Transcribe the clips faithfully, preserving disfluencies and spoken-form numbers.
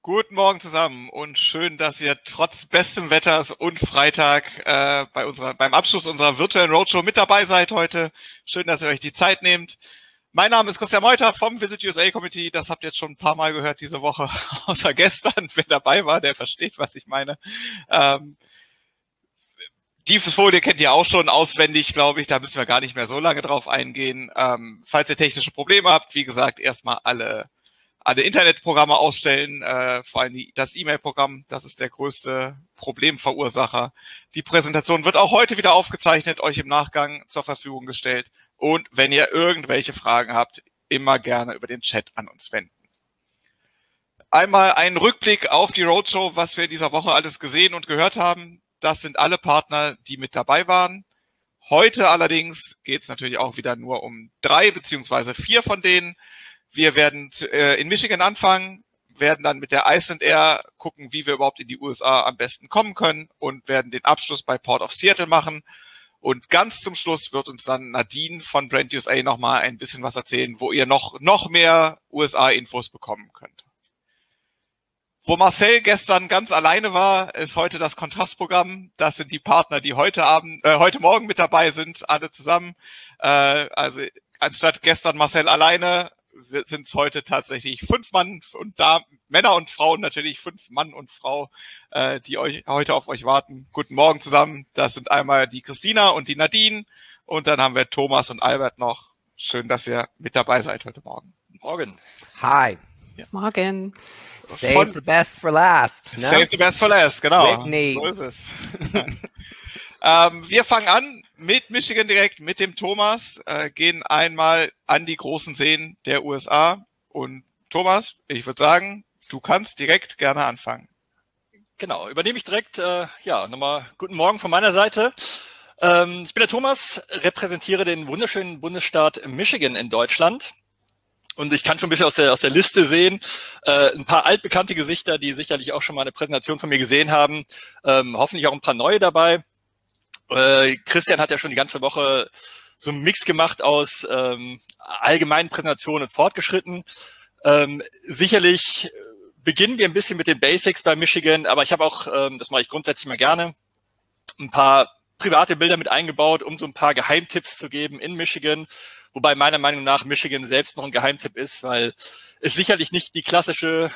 Guten Morgen zusammen und schön, dass ihr trotz bestem Wetters und Freitag äh, bei unserer, beim Abschluss unserer virtuellen Roadshow mit dabei seid heute. Schön, dass ihr euch die Zeit nehmt. Mein Name ist Christian Meuter vom Visit U S A Committee. Das habt ihr jetzt schon ein paar Mal gehört diese Woche, außer gestern. Wer dabei war, der versteht, was ich meine. Ähm, Die Folie kennt ihr auch schon auswendig, glaube ich. Da müssen wir gar nicht mehr so lange drauf eingehen. Ähm, falls ihr technische Probleme habt, wie gesagt, erstmal alle alle Internetprogramme ausstellen, äh, vor allem die, das E-Mail-Programm, das ist der größte Problemverursacher. Die Präsentation wird auch heute wieder aufgezeichnet, euch im Nachgang zur Verfügung gestellt. Und wenn ihr irgendwelche Fragen habt, immer gerne über den Chat an uns wenden. Einmal einen Rückblick auf die Roadshow, was wir in dieser Woche alles gesehen und gehört haben. Das sind alle Partner, die mit dabei waren. Heute allerdings geht es natürlich auch wieder nur um drei beziehungsweise vier von denen. Wir werden äh, in Michigan anfangen, werden dann mit der Ice and Air gucken, wie wir überhaupt in die U S A am besten kommen können und werden den Abschluss bei Port of Seattle machen. Und ganz zum Schluss wird uns dann Nadine von Brand U S A nochmal ein bisschen was erzählen, wo ihr noch, noch mehr U S A-Infos bekommen könnt. Wo Marcel gestern ganz alleine war, ist heute das Kontrastprogramm. Das sind die Partner, die heute Abend, äh, heute Morgen mit dabei sind, alle zusammen. Äh, also anstatt gestern Marcel alleine, sind es heute tatsächlich fünf Mann und da Männer und Frauen natürlich, fünf Mann und Frau, äh, die euch heute auf euch warten. Guten Morgen zusammen. Das sind einmal die Christina und die Nadine und dann haben wir Thomas und Albert noch. Schön, dass ihr mit dabei seid heute Morgen. Morgen. Hi. Ja. Morgen. Save Von, the best for last. No? Save the best for last, genau. Whitney. So ist es. ähm, wir fangen an mit Michigan direkt, mit dem Thomas, äh, gehen einmal an die großen Seen der U S A. Und Thomas, ich würde sagen, du kannst direkt gerne anfangen. Genau, übernehme ich direkt. Äh, ja, nochmal guten Morgen von meiner Seite. Ähm, ich bin der Thomas, repräsentiere den wunderschönen Bundesstaat Michigan in Deutschland. Und ich kann schon ein bisschen aus der, aus der Liste sehen, äh, ein paar altbekannte Gesichter, die sicherlich auch schon mal eine Präsentation von mir gesehen haben. Ähm, hoffentlich auch ein paar neue dabei. Äh, Christian hat ja schon die ganze Woche so einen Mix gemacht aus ähm, allgemeinen Präsentationen und fortgeschritten. Ähm, sicherlich beginnen wir ein bisschen mit den Basics bei Michigan, aber ich habe auch, ähm, das mache ich grundsätzlich mal gerne, ein paar private Bilder mit eingebaut, um so ein paar Geheimtipps zu geben in Michigan. Wobei meiner Meinung nach Michigan selbst noch ein Geheimtipp ist, weil es sicherlich nicht die klassische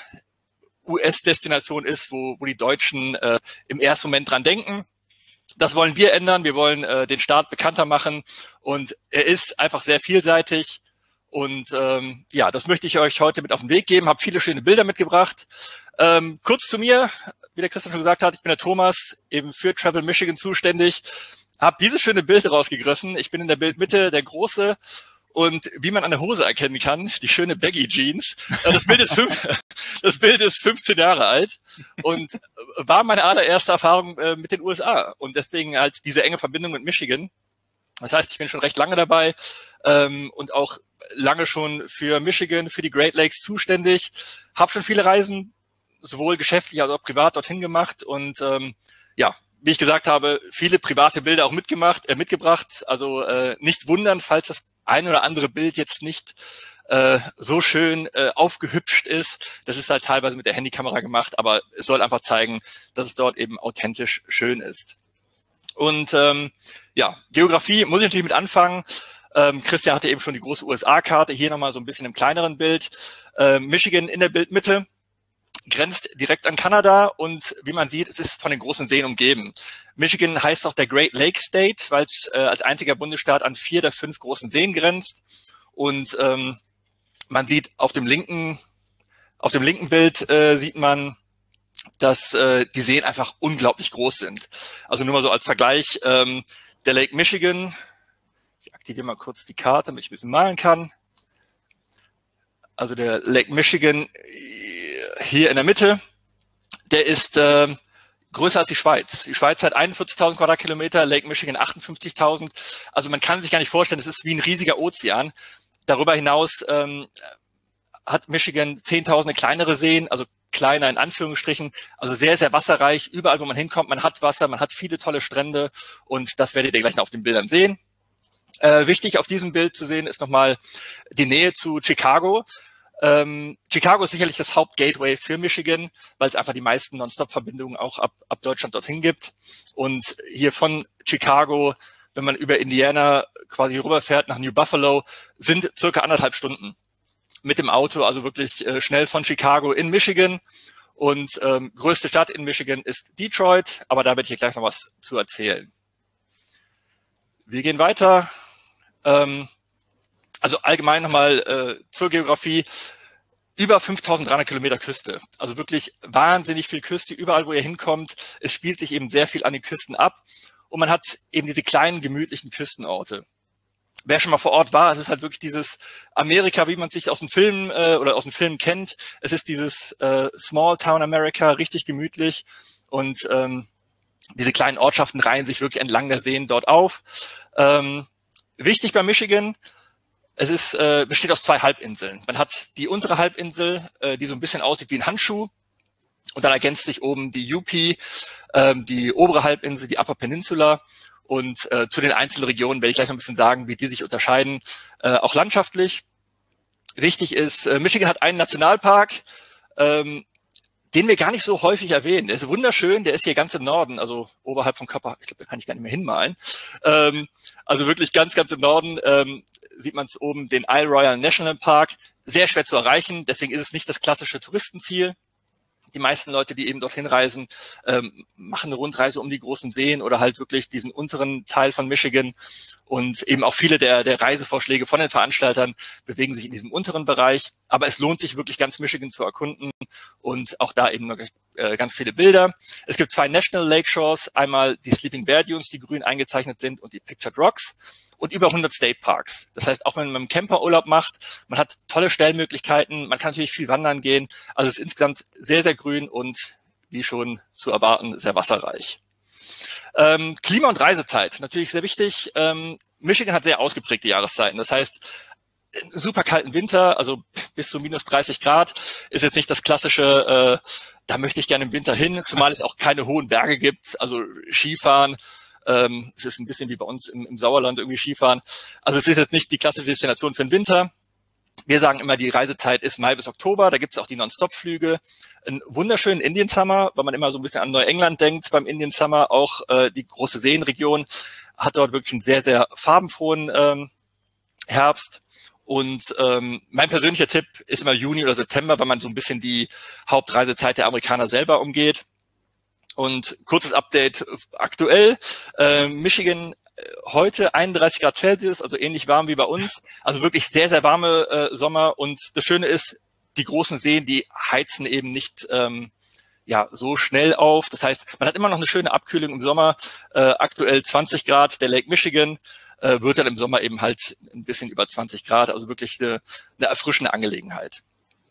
U S-Destination ist, wo, wo die Deutschen äh, im ersten Moment dran denken. Das wollen wir ändern. Wir wollen äh, den Staat bekannter machen und er ist einfach sehr vielseitig. Und ähm, ja, das möchte ich euch heute mit auf den Weg geben. Habe viele schöne Bilder mitgebracht. Ähm, kurz zu mir, wie der Christian schon gesagt hat, ich bin der Thomas, eben für Travel Michigan zuständig. Habe dieses schöne Bild rausgegriffen. Ich bin in der Bildmitte der Große. Und wie man an der Hose erkennen kann, die schöne Baggy Jeans. Das Bild ist, fünf, das Bild ist fünfzehn Jahre alt und war meine allererste Erfahrung mit den U S A. Und deswegen halt diese enge Verbindung mit Michigan. Das heißt, ich bin schon recht lange dabei und auch lange schon für Michigan, für die Great Lakes zuständig. Habe schon viele Reisen, sowohl geschäftlich als auch privat dorthin gemacht. Und ähm, ja, wie ich gesagt habe, viele private Bilder auch mitgemacht, äh, mitgebracht. Also äh, nicht wundern, falls das ein oder andere Bild jetzt nicht äh, so schön äh, aufgehübscht ist. Das ist halt teilweise mit der Handykamera gemacht, aber es soll einfach zeigen, dass es dort eben authentisch schön ist. Und ähm, ja, Geografie muss ich natürlich mit anfangen. Ähm, Christian hatte eben schon die große U S A-Karte, hier nochmal so ein bisschen im kleineren Bild. Ähm, Michigan in der Bildmitte, grenzt direkt an Kanada und wie man sieht, es ist von den großen Seen umgeben. Michigan heißt auch der Great Lakes State, weil es äh, als einziger Bundesstaat an vier der fünf großen Seen grenzt. Und ähm, man sieht auf dem linken, auf dem linken Bild äh, sieht man, dass äh, die Seen einfach unglaublich groß sind. Also nur mal so als Vergleich, ähm, der Lake Michigan, ich aktiviere mal kurz die Karte, damit ich ein bisschen malen kann. Also der Lake Michigan hier in der Mitte, der ist äh, größer als die Schweiz. Die Schweiz hat einundvierzigtausend Quadratkilometer, Lake Michigan achtundfünfzigtausend. Also man kann sich gar nicht vorstellen, es ist wie ein riesiger Ozean. Darüber hinaus ähm, hat Michigan zehntausende kleinere Seen, also kleiner in Anführungsstrichen, also sehr, sehr wasserreich. Überall, wo man hinkommt, man hat Wasser, man hat viele tolle Strände und das werdet ihr gleich noch auf den Bildern sehen. Äh, wichtig auf diesem Bild zu sehen ist nochmal die Nähe zu Chicago. Ähm, Chicago ist sicherlich das Hauptgateway für Michigan, weil es einfach die meisten Non-Stop-Verbindungen auch ab, ab Deutschland dorthin gibt. Und hier von Chicago, wenn man über Indiana quasi rüberfährt nach New Buffalo, sind circa anderthalb Stunden mit dem Auto, also wirklich äh, schnell von Chicago in Michigan. Und ähm, größte Stadt in Michigan ist Detroit, aber da werde ich hier gleich noch was zu erzählen. Wir gehen weiter. Ähm, Also allgemein nochmal äh, zur Geografie, über fünftausenddreihundert Kilometer Küste. Also wirklich wahnsinnig viel Küste, überall wo ihr hinkommt. Es spielt sich eben sehr viel an den Küsten ab und man hat eben diese kleinen, gemütlichen Küstenorte. Wer schon mal vor Ort war, es ist halt wirklich dieses Amerika, wie man es sich aus dem Film äh, oder aus dem Film kennt. Es ist dieses äh, Small Town America, richtig gemütlich und ähm, diese kleinen Ortschaften reihen sich wirklich entlang der Seen dort auf. Ähm, wichtig bei Michigan, es ist, äh, besteht aus zwei Halbinseln. Man hat die untere Halbinsel, äh, die so ein bisschen aussieht wie ein Handschuh. Und dann ergänzt sich oben die U P, äh, die obere Halbinsel, die Upper Peninsula. Und äh, zu den einzelnen Regionen werde ich gleich noch ein bisschen sagen, wie die sich unterscheiden, äh, auch landschaftlich. Wichtig ist, äh, Michigan hat einen Nationalpark, ähm, den wir gar nicht so häufig erwähnen. Der ist wunderschön, der ist hier ganz im Norden, also oberhalb von Kappa, ich glaube, da kann ich gar nicht mehr hinmalen. Ähm, also wirklich ganz, ganz im Norden ähm, sieht man es oben, den Isle Royale National Park. Sehr schwer zu erreichen, deswegen ist es nicht das klassische Touristenziel. Die meisten Leute, die eben dorthin reisen, ähm, machen eine Rundreise um die großen Seen oder halt wirklich diesen unteren Teil von Michigan. Und eben auch viele der, der Reisevorschläge von den Veranstaltern bewegen sich in diesem unteren Bereich. Aber es lohnt sich wirklich ganz Michigan zu erkunden und auch da eben noch äh, ganz viele Bilder. Es gibt zwei National Lake Shores, einmal die Sleeping Bear Dunes, die grün eingezeichnet sind, und die Pictured Rocks. Und über hundert State Parks. Das heißt, auch wenn man einen Camperurlaub macht, man hat tolle Stellmöglichkeiten, man kann natürlich viel wandern gehen. Also es ist insgesamt sehr, sehr grün und wie schon zu erwarten, sehr wasserreich. Ähm, Klima und Reisezeit, natürlich sehr wichtig. Ähm, Michigan hat sehr ausgeprägte Jahreszeiten. Das heißt, super kalten Winter, also bis zu minus dreißig Grad, ist jetzt nicht das klassische, äh, da möchte ich gerne im Winter hin, zumal es auch keine hohen Berge gibt, also Skifahren. Ähm, es ist ein bisschen wie bei uns im, im Sauerland irgendwie Skifahren. Also es ist jetzt nicht die klassische Destination für den Winter. Wir sagen immer, die Reisezeit ist Mai bis Oktober. Da gibt es auch die Non-Stop-Flüge. Einen wunderschönen Indian Summer, weil man immer so ein bisschen an Neuengland denkt beim Indian Summer. Auch äh, die große Seenregion hat dort wirklich einen sehr, sehr farbenfrohen ähm, Herbst. Und ähm, mein persönlicher Tipp ist immer Juni oder September, weil man so ein bisschen die Hauptreisezeit der Amerikaner selber umgeht. Und kurzes Update aktuell, äh, Michigan äh, heute einunddreißig Grad Celsius, also ähnlich warm wie bei uns. Also wirklich sehr, sehr warme äh, Sommer. Und das Schöne ist, die großen Seen, die heizen eben nicht ähm, ja so schnell auf. Das heißt, man hat immer noch eine schöne Abkühlung im Sommer. Äh, aktuell zwanzig Grad, der Lake Michigan äh, wird dann im Sommer eben halt ein bisschen über zwanzig Grad. Also wirklich eine, eine erfrischende Angelegenheit.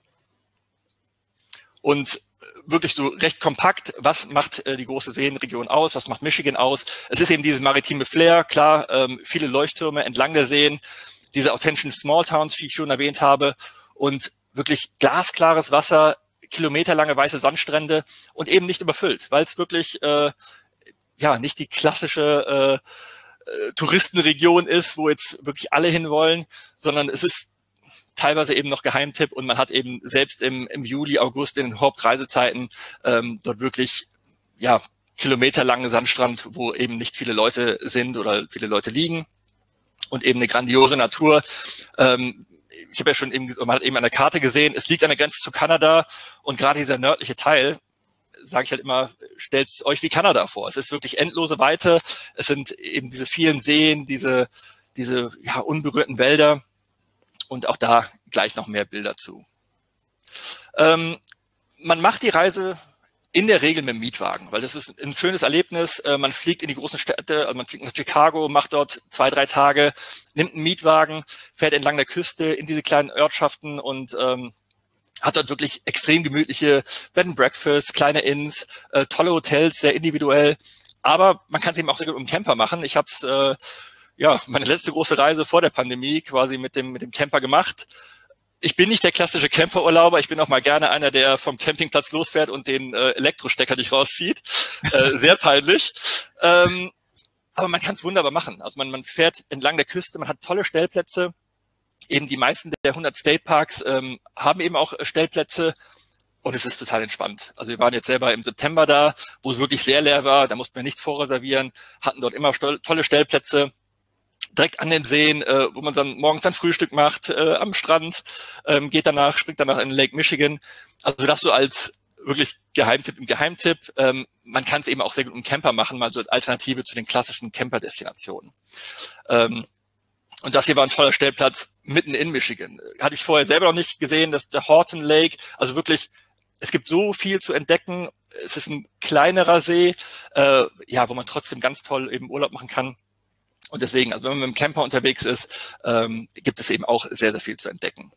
Und wirklich so recht kompakt, was macht äh, die große Seenregion aus, was macht Michigan aus? Es ist eben dieses maritime Flair, klar, ähm, viele Leuchttürme entlang der Seen, diese authentischen Small Towns, die ich schon erwähnt habe, und wirklich glasklares Wasser, kilometerlange weiße Sandstrände und eben nicht überfüllt, weil es wirklich äh, ja nicht die klassische äh, äh, Touristenregion ist, wo jetzt wirklich alle hinwollen, sondern es ist teilweise eben noch Geheimtipp und man hat eben selbst im, im Juli, August in den Hauptreisezeiten ähm, dort wirklich ja kilometerlangen Sandstrand, wo eben nicht viele Leute sind oder viele Leute liegen und eben eine grandiose Natur. Ähm, ich habe ja schon eben, man hat eben an der Karte gesehen, es liegt an der Grenze zu Kanada und gerade dieser nördliche Teil, sage ich halt immer, stellt euch wie Kanada vor. Es ist wirklich endlose Weite, es sind eben diese vielen Seen, diese, diese ja, unberührten Wälder. Und auch da gleich noch mehr Bilder zu. Ähm, man macht die Reise in der Regel mit dem Mietwagen, weil das ist ein schönes Erlebnis. Äh, man fliegt in die großen Städte, also man fliegt nach Chicago, macht dort zwei, drei Tage, nimmt einen Mietwagen, fährt entlang der Küste in diese kleinen Ortschaften und ähm, hat dort wirklich extrem gemütliche Bed and Breakfast, kleine Inns, äh, tolle Hotels, sehr individuell. Aber man kann es eben auch sehr gut mit dem Camper machen. Ich habe es äh, ja, meine letzte große Reise vor der Pandemie quasi mit dem, mit dem Camper gemacht. Ich bin nicht der klassische Camperurlauber. Ich bin auch mal gerne einer, der vom Campingplatz losfährt und den äh, Elektrostecker nicht rauszieht. Äh, sehr peinlich. Ähm, aber man kann es wunderbar machen. Also man, man fährt entlang der Küste, man hat tolle Stellplätze. eben die meisten der hundert State Parks ähm, haben eben auch Stellplätze. Und es ist total entspannt. Also wir waren jetzt selber im September da, wo es wirklich sehr leer war. Da mussten wir nichts vorreservieren, hatten dort immer tolle Stellplätze, direkt an den Seen, äh, wo man dann morgens dann Frühstück macht, äh, am Strand, ähm, geht danach, springt danach in Lake Michigan. Also das so als wirklich Geheimtipp im Geheimtipp. Ähm, man kann es eben auch sehr gut im Camper machen, mal so als Alternative zu den klassischen Camper-Destinationen. Ähm, Und das hier war ein toller Stellplatz mitten in Michigan. Hatte ich vorher selber noch nicht gesehen, dass der Horton Lake, also wirklich, es gibt so viel zu entdecken. Es ist ein kleinerer See, äh, ja, wo man trotzdem ganz toll eben Urlaub machen kann. Und deswegen, also wenn man mit dem Camper unterwegs ist, ähm, gibt es eben auch sehr, sehr viel zu entdecken.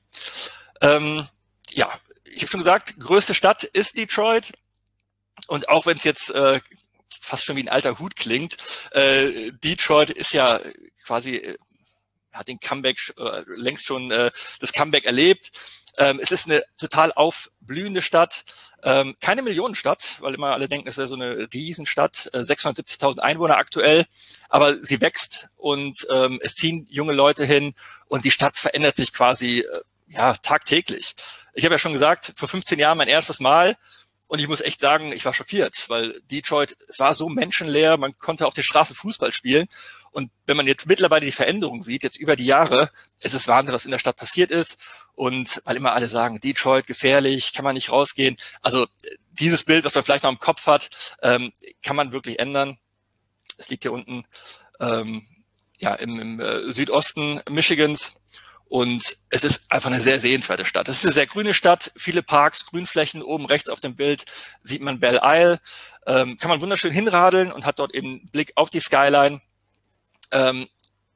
Ähm, ja, ich habe schon gesagt, größte Stadt ist Detroit. Und auch wenn es jetzt äh, fast schon wie ein alter Hut klingt, äh, Detroit ist ja quasi, äh, hat den Comeback äh, längst schon äh, das Comeback erlebt. Ähm, es ist eine total aufblühende Stadt, ähm, keine Millionenstadt, weil immer alle denken, es wäre so eine Riesenstadt, äh, sechshundertsiebzigtausend Einwohner aktuell, aber sie wächst und ähm, es ziehen junge Leute hin und die Stadt verändert sich quasi äh, ja tagtäglich. Ich habe ja schon gesagt, vor fünfzehn Jahren mein erstes Mal und ich muss echt sagen, ich war schockiert, weil Detroit, es war so menschenleer, man konnte auf der Straße Fußball spielen. Und wenn man jetzt mittlerweile die Veränderung sieht, jetzt über die Jahre, es ist Wahnsinn, was in der Stadt passiert ist. Und weil immer alle sagen, Detroit gefährlich, kann man nicht rausgehen. Also dieses Bild, was man vielleicht noch im Kopf hat, ähm, kann man wirklich ändern. Es liegt hier unten ähm, ja im, im äh, Südosten Michigans. Und es ist einfach eine sehr sehenswerte Stadt. Es ist eine sehr grüne Stadt, viele Parks, Grünflächen. Oben rechts auf dem Bild sieht man Belle Isle. Ähm, kann man wunderschön hinradeln und hat dort eben einen Blick auf die Skyline. Ähm,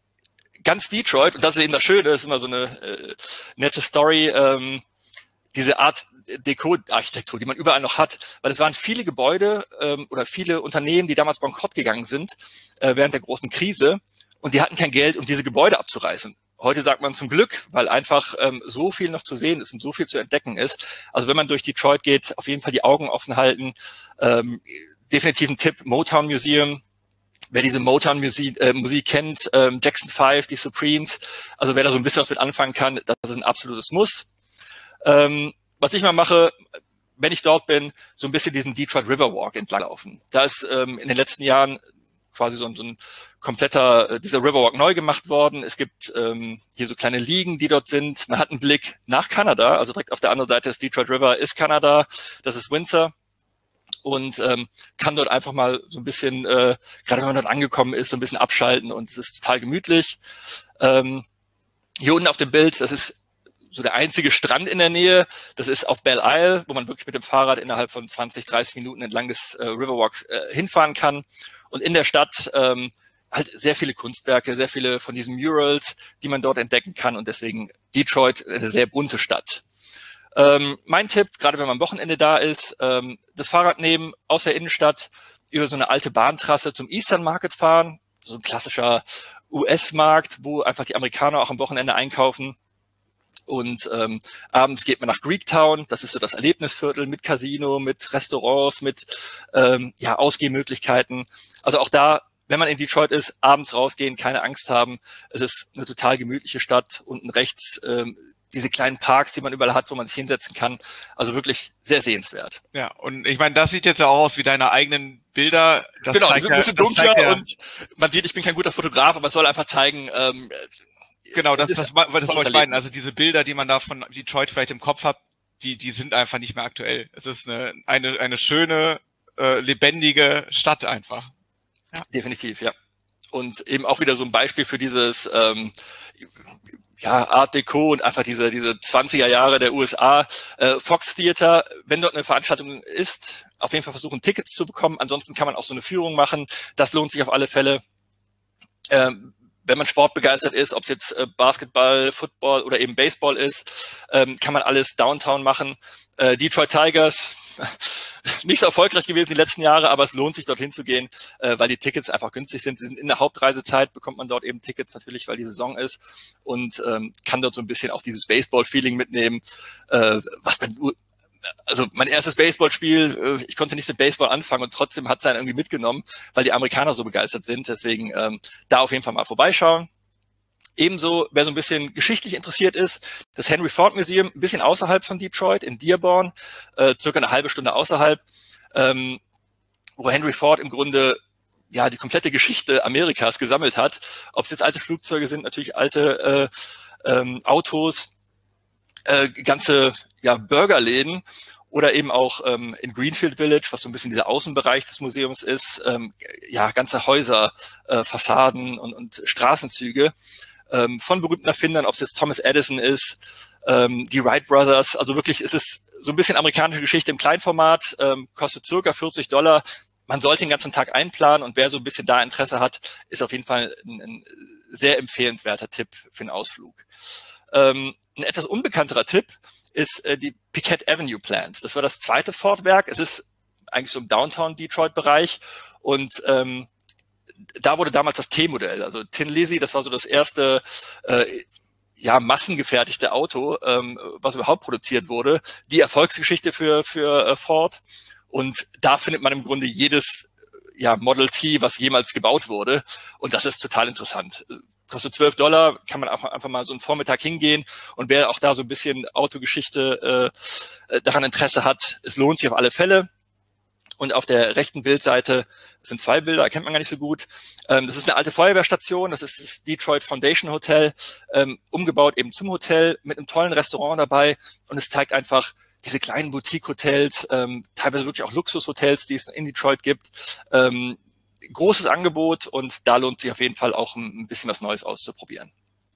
ganz Detroit, und das ist eben das Schöne, das ist immer so eine äh, nette Story, ähm, diese Art Deko-Architektur, die man überall noch hat, weil es waren viele Gebäude ähm, oder viele Unternehmen, die damals bankrott gegangen sind äh, während der großen Krise und die hatten kein Geld, um diese Gebäude abzureißen. Heute sagt man zum Glück, weil einfach ähm, so viel noch zu sehen ist und so viel zu entdecken ist. Also wenn man durch Detroit geht, auf jeden Fall die Augen offen halten. Ähm, definitiv ein Tipp, Motown Museum. Wer diese Motown-Musik äh, Musik kennt, ähm, Jackson Five, die Supremes, also wer da so ein bisschen was mit anfangen kann, das ist ein absolutes Muss. Ähm, was ich mal mache, wenn ich dort bin, so ein bisschen diesen Detroit Riverwalk entlanglaufen. Da ist ähm, in den letzten Jahren quasi so ein, so ein kompletter, äh, dieser Riverwalk neu gemacht worden. Es gibt ähm, hier so kleine Liegen, die dort sind. Man hat einen Blick nach Kanada, also direkt auf der anderen Seite des Detroit River ist Kanada, das ist Windsor. Und ähm, kann dort einfach mal so ein bisschen, äh, gerade wenn man dort angekommen ist, so ein bisschen abschalten und es ist total gemütlich. Ähm, hier unten auf dem Bild, das ist so der einzige Strand in der Nähe, das ist auf Belle Isle, wo man wirklich mit dem Fahrrad innerhalb von zwanzig, dreißig Minuten entlang des äh, Riverwalks äh, hinfahren kann. Und in der Stadt ähm, halt sehr viele Kunstwerke, sehr viele von diesen Murals, die man dort entdecken kann und deswegen Detroit eine sehr bunte Stadt. Ähm, mein Tipp, gerade wenn man am Wochenende da ist, ähm, das Fahrrad nehmen, aus der Innenstadt über so eine alte Bahntrasse zum Eastern Market fahren, so ein klassischer U S-Markt, wo einfach die Amerikaner auch am Wochenende einkaufen. Und ähm, abends geht man nach Greektown, das ist so das Erlebnisviertel mit Casino, mit Restaurants, mit ähm, ja Ausgehmöglichkeiten. Also auch da, wenn man in Detroit ist, abends rausgehen, keine Angst haben. Es ist eine total gemütliche Stadt. Unten rechts ähm, diese kleinen Parks, die man überall hat, wo man sich hinsetzen kann. Also wirklich sehr sehenswert. Ja, und ich meine, das sieht jetzt ja auch aus wie deine eigenen Bilder. Das genau, zeigt die sind ein bisschen ja, dunkler ja, und man sieht, ich bin kein guter Fotograf, aber es soll einfach zeigen, ähm, genau, das, das, das, das wollte ich meinen. Also diese Bilder, die man da von Detroit vielleicht im Kopf hat, die, die sind einfach nicht mehr aktuell. Es ist eine, eine, eine schöne, äh, lebendige Stadt einfach. Ja. Definitiv, ja. Und eben auch wieder so ein Beispiel für dieses, ähm, ja, Art Deco und einfach diese, diese zwanziger Jahre der U S A. Äh, Fox Theater, wenn dort eine Veranstaltung ist, auf jeden Fall versuchen, Tickets zu bekommen. Ansonsten kann man auch so eine Führung machen. Das lohnt sich auf alle Fälle. Ähm, wenn man sportbegeistert ist, ob es jetzt äh, Basketball, Football oder eben Baseball ist, ähm, kann man alles Downtown machen. Äh, Detroit Tigers, nicht so erfolgreich gewesen die letzten Jahre, aber es lohnt sich, dorthin zu gehen, äh, weil die Tickets einfach günstig sind. Sie sind in der Hauptreisezeit, bekommt man dort eben Tickets natürlich, weil die Saison ist und ähm, kann dort so ein bisschen auch dieses Baseball-Feeling mitnehmen, äh, was man, also mein erstes Baseballspiel, äh, ich konnte nicht mit Baseball anfangen und trotzdem hat es einen irgendwie mitgenommen, weil die Amerikaner so begeistert sind. Deswegen ähm, da auf jeden Fall mal vorbeischauen. Ebenso, wer so ein bisschen geschichtlich interessiert ist, das Henry Ford Museum, ein bisschen außerhalb von Detroit, in Dearborn, äh, circa eine halbe Stunde außerhalb, ähm, wo Henry Ford im Grunde ja die komplette Geschichte Amerikas gesammelt hat. Ob es jetzt alte Flugzeuge sind, natürlich alte äh, ähm, Autos, äh, ganze ja Burgerläden oder eben auch ähm, in Greenfield Village, was so ein bisschen dieser Außenbereich des Museums ist, ähm, ja ganze Häuser, äh, Fassaden und, und Straßenzüge ähm, von berühmten Erfindern, ob es jetzt Thomas Edison ist, ähm, die Wright Brothers. Also wirklich ist es so ein bisschen amerikanische Geschichte im Kleinformat, ähm, kostet circa vierzig Dollar. Man sollte den ganzen Tag einplanen und wer so ein bisschen da Interesse hat, ist auf jeden Fall ein, ein sehr empfehlenswerter Tipp für einen Ausflug. Ähm, ein etwas unbekannterer Tipp ist äh, die Piquette Avenue Plant. Das war das zweite Ford-Werk. Es ist eigentlich so im Downtown-Detroit-Bereich und ähm, da wurde damals das T-Modell, also Tin Lizzy, das war so das erste äh, ja massengefertigte Auto, ähm, was überhaupt produziert wurde. Die Erfolgsgeschichte für für äh, Ford. Und da findet man im Grunde jedes ja, Model T, was jemals gebaut wurde. Und das ist total interessant. Kostet zwölf Dollar, kann man auch einfach mal so einen Vormittag hingehen. Und wer auch da so ein bisschen Autogeschichte äh, daran Interesse hat, es lohnt sich auf alle Fälle. Und auf der rechten Bildseite sind zwei Bilder, erkennt man gar nicht so gut. Ähm, das ist eine alte Feuerwehrstation, das ist das Detroit Foundation Hotel, ähm, umgebaut eben zum Hotel mit einem tollen Restaurant dabei. Und es zeigt einfach diese kleinen Boutique-Hotels, ähm, teilweise wirklich auch Luxushotels, die es in Detroit gibt. Ähm, großes Angebot und da lohnt sich auf jeden Fall auch ein, ein bisschen was Neues auszuprobieren.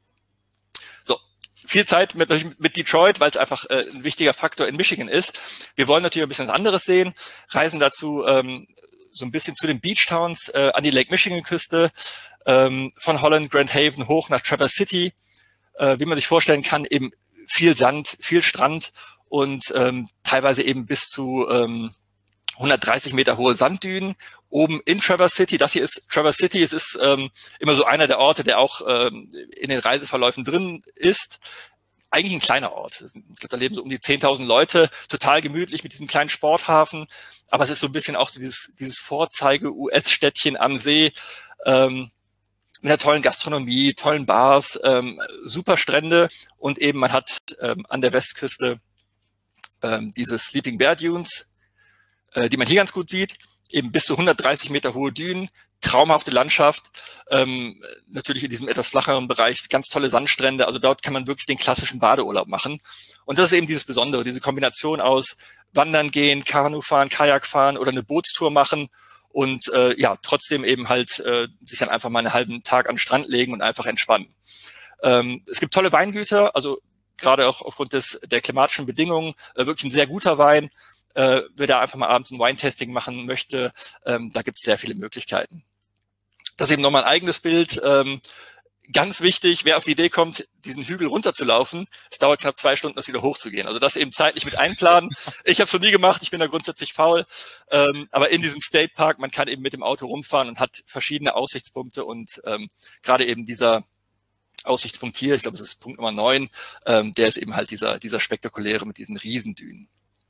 So, viel Zeit mit, mit Detroit, weil es einfach äh, ein wichtiger Faktor in Michigan ist. Wir wollen natürlich ein bisschen was anderes sehen, reisen dazu ähm, so ein bisschen zu den Beach Towns äh, an die Lake Michigan-Küste, ähm, von Holland, Grand Haven hoch nach Traverse City. Äh, wie man sich vorstellen kann, eben viel Sand, viel Strand und ähm, teilweise eben bis zu ähm, hundertdreißig Meter hohe Sanddünen oben in Traverse City. Das hier ist Traverse City. Es ist ähm, immer so einer der Orte, der auch ähm, in den Reiseverläufen drin ist. Eigentlich ein kleiner Ort. Ich glaube, da leben so um die zehntausend Leute. Total gemütlich mit diesem kleinen Sporthafen. Aber es ist so ein bisschen auch so dieses, dieses Vorzeige-U S-Städtchen am See. Ähm, mit einer tollen Gastronomie, tollen Bars, ähm, super Strände. Und eben man hat ähm, an der Westküste ähm, diese Sleeping Bear Dunes, äh, die man hier ganz gut sieht. Eben bis zu hundertdreißig Meter hohe Dünen, traumhafte Landschaft, ähm, natürlich in diesem etwas flacheren Bereich, ganz tolle Sandstrände. Also dort kann man wirklich den klassischen Badeurlaub machen. Und das ist eben dieses Besondere, diese Kombination aus Wandern gehen, Kanu fahren, Kajak fahren oder eine Bootstour machen und äh, ja, trotzdem eben halt äh, sich dann einfach mal einen halben Tag an den Strand legen und einfach entspannen. Ähm, es gibt tolle Weingüter, also gerade auch aufgrund des der klimatischen Bedingungen, äh, wirklich ein sehr guter Wein. Äh, wer da einfach mal abends ein Wine-Tasting machen möchte, ähm, da gibt es sehr viele Möglichkeiten. Das ist eben nochmal ein eigenes Bild. Ähm, ganz wichtig, wer auf die Idee kommt, diesen Hügel runterzulaufen, es dauert knapp zwei Stunden, das wieder hochzugehen. Also das eben zeitlich mit einplanen. Ich habe es noch nie gemacht, ich bin da grundsätzlich faul. Ähm, aber in diesem State Park, man kann eben mit dem Auto rumfahren und hat verschiedene Aussichtspunkte und ähm, gerade eben dieser Aussichtspunkt hier, ich glaube, es ist Punkt Nummer neun, ähm, der ist eben halt dieser, dieser spektakuläre mit diesen Riesendünen.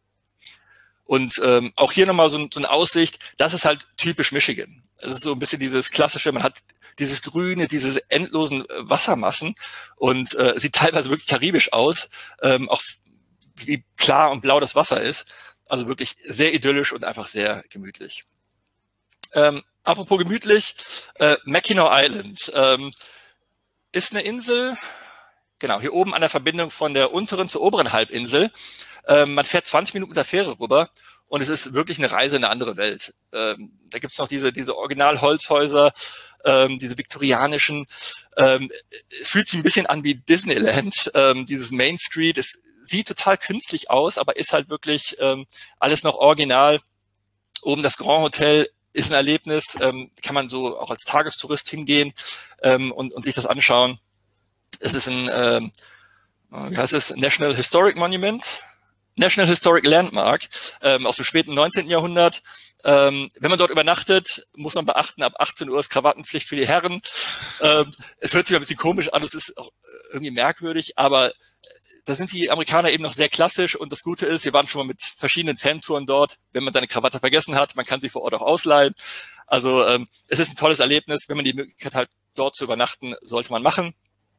Und ähm, auch hier nochmal so, so eine Aussicht, das ist halt typisch Michigan. Das ist so ein bisschen dieses klassische, man hat dieses Grüne, diese endlosen Wassermassen und äh, sieht teilweise wirklich karibisch aus, ähm, auch wie klar und blau das Wasser ist. Also wirklich sehr idyllisch und einfach sehr gemütlich. Ähm, apropos gemütlich, äh, Mackinac Island ähm, ist eine Insel, genau, hier oben an der Verbindung von der unteren zur oberen Halbinsel. Ähm, man fährt zwanzig Minuten mit der Fähre rüber und es ist wirklich eine Reise in eine andere Welt. Ähm, da gibt's noch diese diese Original-Holzhäuser, ähm, diese viktorianischen. Ähm, es fühlt sich ein bisschen an wie Disneyland. Ähm, dieses Main Street, es sieht total künstlich aus, aber ist halt wirklich ähm, alles noch original. Oben das Grand Hotel ist ein Erlebnis, ähm, kann man so auch als Tagestourist hingehen ähm, und, und sich das anschauen. Es ist ein, ähm, wie heißt es, National Historic Monument, National Historic Landmark ähm, aus dem späten neunzehnten Jahrhundert. Ähm, wenn man dort übernachtet, muss man beachten, ab achtzehn Uhr ist Krawattenpflicht für die Herren. Ähm, es hört sich ein bisschen komisch an, es ist auch irgendwie merkwürdig, aber da sind die Amerikaner eben noch sehr klassisch und das Gute ist, wir waren schon mal mit verschiedenen Fantouren dort. Wenn man seine Krawatte vergessen hat, man kann sie vor Ort auch ausleihen. Also ähm, es ist ein tolles Erlebnis. Wenn man die Möglichkeit hat, dort zu übernachten, sollte man machen.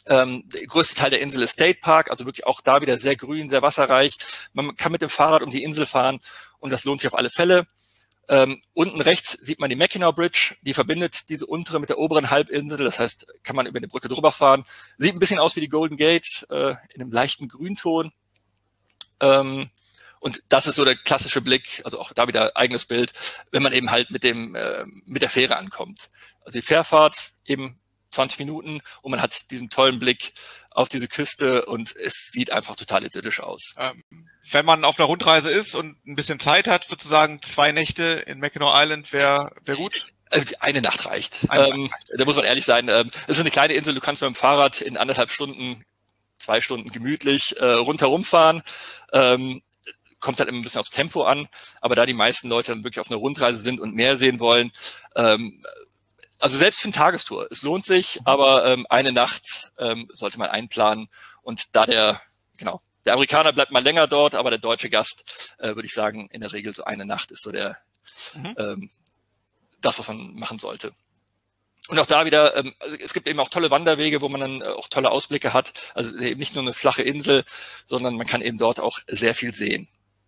Ähm, der größte Teil der Insel ist State Park, also wirklich auch da wieder sehr grün, sehr wasserreich. Man kann mit dem Fahrrad um die Insel fahren und das lohnt sich auf alle Fälle. Ähm, unten rechts sieht man die Mackinac Bridge, die verbindet diese untere mit der oberen Halbinsel, das heißt, kann man über eine Brücke drüber fahren. Sieht ein bisschen aus wie die Golden Gate, äh, in einem leichten Grünton. Ähm, und das ist so der klassische Blick, also auch da wieder eigenes Bild, wenn man eben halt mit dem äh, mit der Fähre ankommt. Also die Fährfahrt eben zwanzig Minuten und man hat diesen tollen Blick auf diese Küste und es sieht einfach total idyllisch aus. Ähm, wenn man auf einer Rundreise ist und ein bisschen Zeit hat, würde ich sagen, zwei Nächte in Mackinac Island wäre wär gut. Eine Nacht reicht. Eine Ähm, Nacht. Da muss man ehrlich sein. Ähm, es ist eine kleine Insel, du kannst mit dem Fahrrad in anderthalb Stunden, zwei Stunden gemütlich äh, rundherum fahren. Ähm, kommt halt immer ein bisschen aufs Tempo an, aber da die meisten Leute dann wirklich auf einer Rundreise sind und mehr sehen wollen, ähm, also selbst für eine Tagestour, es lohnt sich, aber ähm, eine Nacht ähm, sollte man einplanen und da der, genau, der Amerikaner bleibt mal länger dort, aber der deutsche Gast, äh, würde ich sagen, in der Regel so eine Nacht ist so der, mhm. ähm, das, was man machen sollte. Und auch da wieder, ähm, also es gibt eben auch tolle Wanderwege, wo man dann auch tolle Ausblicke hat, also eben nicht nur eine flache Insel, sondern man kann eben dort auch sehr viel sehen.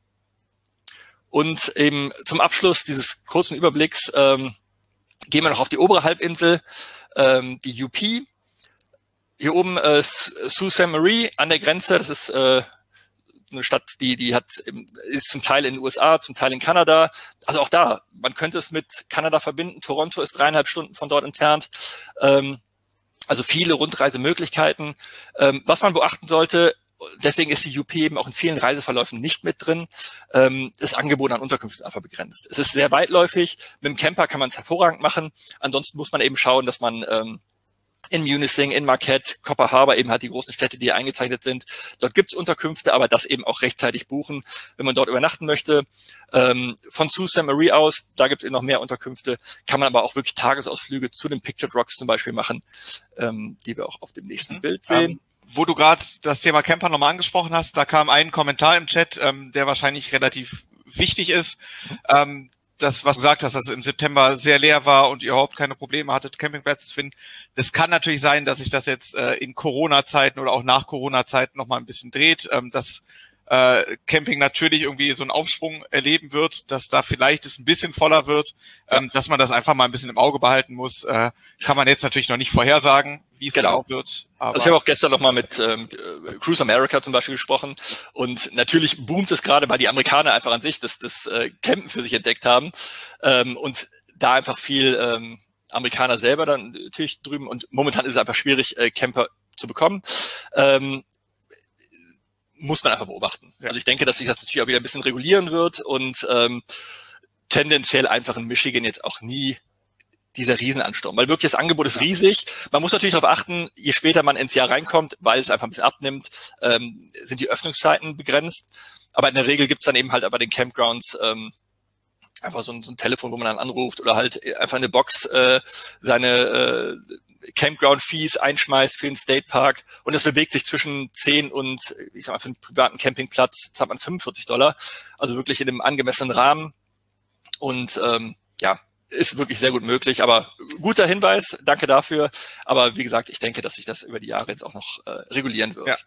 Und eben zum Abschluss dieses kurzen Überblicks ähm, gehen wir noch auf die obere Halbinsel, ähm, die U P. Hier oben äh, Sault Ste. Marie an der Grenze, das ist äh, eine Stadt, die die hat ist zum Teil in den U S A, zum Teil in Kanada. Also auch da, man könnte es mit Kanada verbinden. Toronto ist dreieinhalb Stunden von dort entfernt. Ähm, also viele Rundreisemöglichkeiten. Ähm, was man beachten sollte, deswegen ist die U P eben auch in vielen Reiseverläufen nicht mit drin. Ähm, das Angebot an Unterkünften ist einfach begrenzt. Es ist sehr weitläufig. Mit dem Camper kann man es hervorragend machen. Ansonsten muss man eben schauen, dass man ähm, in Munising, in Marquette, Copper Harbor eben halt die großen Städte, die hier eingezeichnet sind. Dort gibt's Unterkünfte, aber das eben auch rechtzeitig buchen, wenn man dort übernachten möchte. Ähm, von Sault Ste. Marie aus, da gibt's eben noch mehr Unterkünfte, kann man aber auch wirklich Tagesausflüge zu den Pictured Rocks zum Beispiel machen, ähm, die wir auch auf dem nächsten mhm. Bild sehen. Um, wo du gerade das Thema Camper nochmal angesprochen hast, da kam ein Kommentar im Chat, ähm, der wahrscheinlich relativ wichtig ist. Mhm. Ähm, das, was du gesagt hast, dass es im September sehr leer war und ihr überhaupt keine Probleme hattet, Campingplätze zu finden. Das kann natürlich sein, dass sich das jetzt äh, in Corona-Zeiten oder auch nach Corona-Zeiten nochmal ein bisschen dreht, ähm, dass äh, Camping natürlich irgendwie so einen Aufschwung erleben wird, dass da vielleicht es ein bisschen voller wird, ähm, ja. dass man das einfach mal ein bisschen im Auge behalten muss. Äh, kann man jetzt natürlich noch nicht vorhersagen, wie es genau wird. Aber also ich habe auch gestern nochmal mit ähm, Cruise America zum Beispiel gesprochen und natürlich boomt es gerade, weil die Amerikaner einfach an sich das, das äh, Campen für sich entdeckt haben ähm, und da einfach viel ähm, Amerikaner selber dann natürlich drüben und momentan ist es einfach schwierig, äh, Camper zu bekommen. Ähm, muss man einfach beobachten. Ja. Also ich denke, dass sich das natürlich auch wieder ein bisschen regulieren wird und ähm, tendenziell einfach in Michigan jetzt auch nie dieser Riesenansturm, weil wirklich das Angebot ist riesig. Man muss natürlich darauf achten, je später man ins Jahr reinkommt, weil es einfach ein bisschen abnimmt, ähm, sind die Öffnungszeiten begrenzt. Aber in der Regel gibt's dann eben halt bei den Campgrounds ähm, einfach so ein, so ein Telefon, wo man dann anruft oder halt einfach eine Box äh, seine äh, Campground-Fees einschmeißt für den State Park und das bewegt sich zwischen zehn und, ich sag mal, für einen privaten Campingplatz zahlt man fünfundvierzig Dollar, also wirklich in einem angemessenen Rahmen und ähm, ja, ist wirklich sehr gut möglich, aber guter Hinweis, danke dafür, aber wie gesagt, ich denke, dass sich das über die Jahre jetzt auch noch äh, regulieren wird. Ja.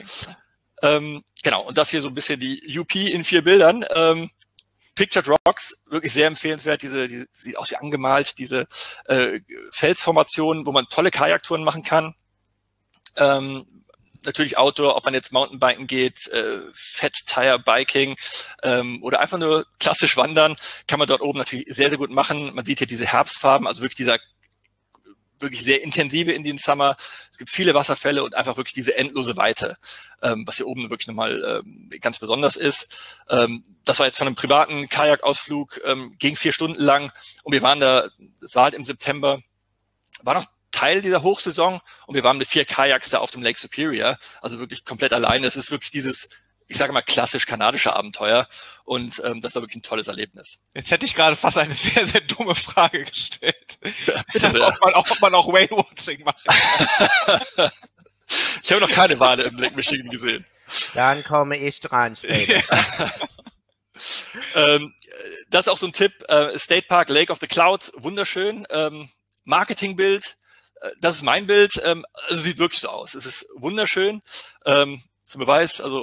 Ähm, genau, und das hier so ein bisschen die U P in vier Bildern. Ähm, Pictured Rocks, wirklich sehr empfehlenswert, diese, diese sieht aus wie angemalt, diese äh, Felsformationen, wo man tolle Kajaktouren machen kann. Ähm, natürlich Outdoor, ob man jetzt Mountainbiken geht, äh, Fat Tire Biking ähm, oder einfach nur klassisch wandern, kann man dort oben natürlich sehr, sehr gut machen. Man sieht hier diese Herbstfarben, also wirklich dieser wirklich sehr intensive Indian Summer. Es gibt viele Wasserfälle und einfach wirklich diese endlose Weite, ähm, was hier oben wirklich nochmal ähm, ganz besonders ist. Ähm, das war jetzt von einem privaten Kajakausflug, ähm, ging vier Stunden lang und wir waren da, es war halt im September, war noch Teil dieser Hochsaison und wir waren mit vier Kajaks da auf dem Lake Superior, also wirklich komplett alleine. Es ist wirklich dieses, ich sage mal, klassisch kanadische Abenteuer und ähm, das war wirklich ein tolles Erlebnis. Jetzt hätte ich gerade fast eine sehr, sehr dumme Frage gestellt. Das, ob, man, ob man auch Whale-Watching macht. Ich habe noch keine Wale im Lake Michigan gesehen. Dann komme ich dran später. ähm, das ist auch so ein Tipp, äh, State Park, Lake of the Clouds, wunderschön. Ähm, Marketingbild, das ist mein Bild. Ähm, also sieht wirklich so aus. Es ist wunderschön. Ähm, zum Beweis, also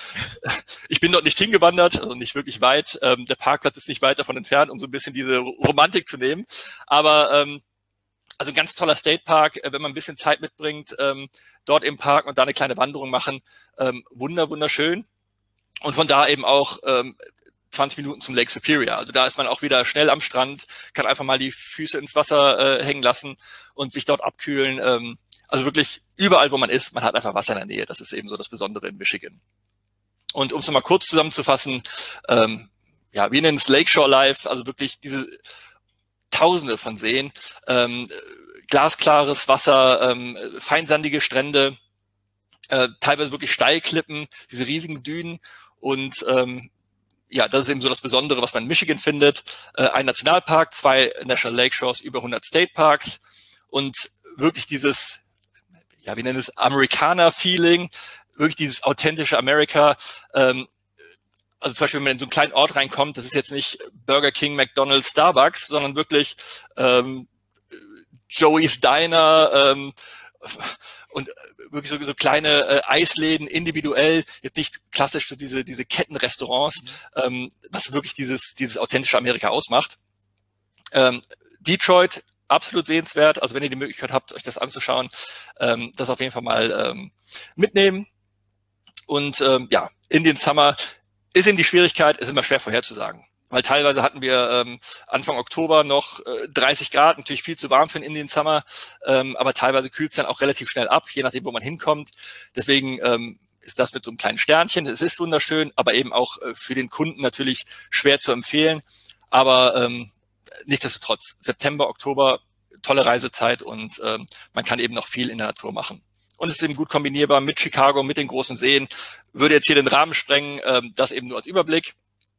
ich bin dort nicht hingewandert, also nicht wirklich weit. Ähm, der Parkplatz ist nicht weit davon entfernt, um so ein bisschen diese Romantik zu nehmen. Aber ähm, also ein ganz toller State Park, äh, wenn man ein bisschen Zeit mitbringt, ähm, dort im Park und da eine kleine Wanderung machen. Ähm, wunder, wunderschön. Und von da eben auch ähm, zwanzig Minuten zum Lake Superior. Also da ist man auch wieder schnell am Strand, kann einfach mal die Füße ins Wasser äh, hängen lassen und sich dort abkühlen. Ähm, also wirklich überall, wo man ist, man hat einfach Wasser in der Nähe. Das ist eben so das Besondere in Michigan. Und um es nochmal kurz zusammenzufassen, ähm, ja, wir nennen es Lakeshore Life, also wirklich diese Tausende von Seen, ähm, glasklares Wasser, ähm, feinsandige Strände, äh, teilweise wirklich Steilklippen, diese riesigen Dünen und ähm, ja, das ist eben so das Besondere, was man in Michigan findet. Äh, ein Nationalpark, zwei National Lake Shores, über hundert State Parks und wirklich dieses, ja, wie nennen es, Amerikaner-Feeling, wirklich dieses authentische Amerika. Ähm, also zum Beispiel, wenn man in so einen kleinen Ort reinkommt, das ist jetzt nicht Burger King, McDonald's, Starbucks, sondern wirklich ähm, Joey's Diner ähm, und wirklich so, so kleine äh, Eisläden, individuell, jetzt nicht klassisch so diese diese Kettenrestaurants, ähm, was wirklich dieses dieses authentische Amerika ausmacht. Ähm, Detroit, absolut sehenswert, also wenn ihr die Möglichkeit habt, euch das anzuschauen, ähm, das auf jeden Fall mal ähm, mitnehmen. Und ähm, ja, Indian Summer ist eben die Schwierigkeit, ist immer schwer vorherzusagen. Weil teilweise hatten wir ähm, Anfang Oktober noch äh, dreißig Grad, natürlich viel zu warm für den Indian Summer, ähm, aber teilweise kühlt es dann auch relativ schnell ab, je nachdem, wo man hinkommt. Deswegen ähm, ist das mit so einem kleinen Sternchen. Es ist wunderschön, aber eben auch äh, für den Kunden natürlich schwer zu empfehlen. Aber ähm, nichtsdestotrotz, September, Oktober, tolle Reisezeit und ähm, man kann eben noch viel in der Natur machen. Und es ist eben gut kombinierbar mit Chicago, mit den großen Seen. Würde jetzt hier den Rahmen sprengen, ähm, das eben nur als Überblick.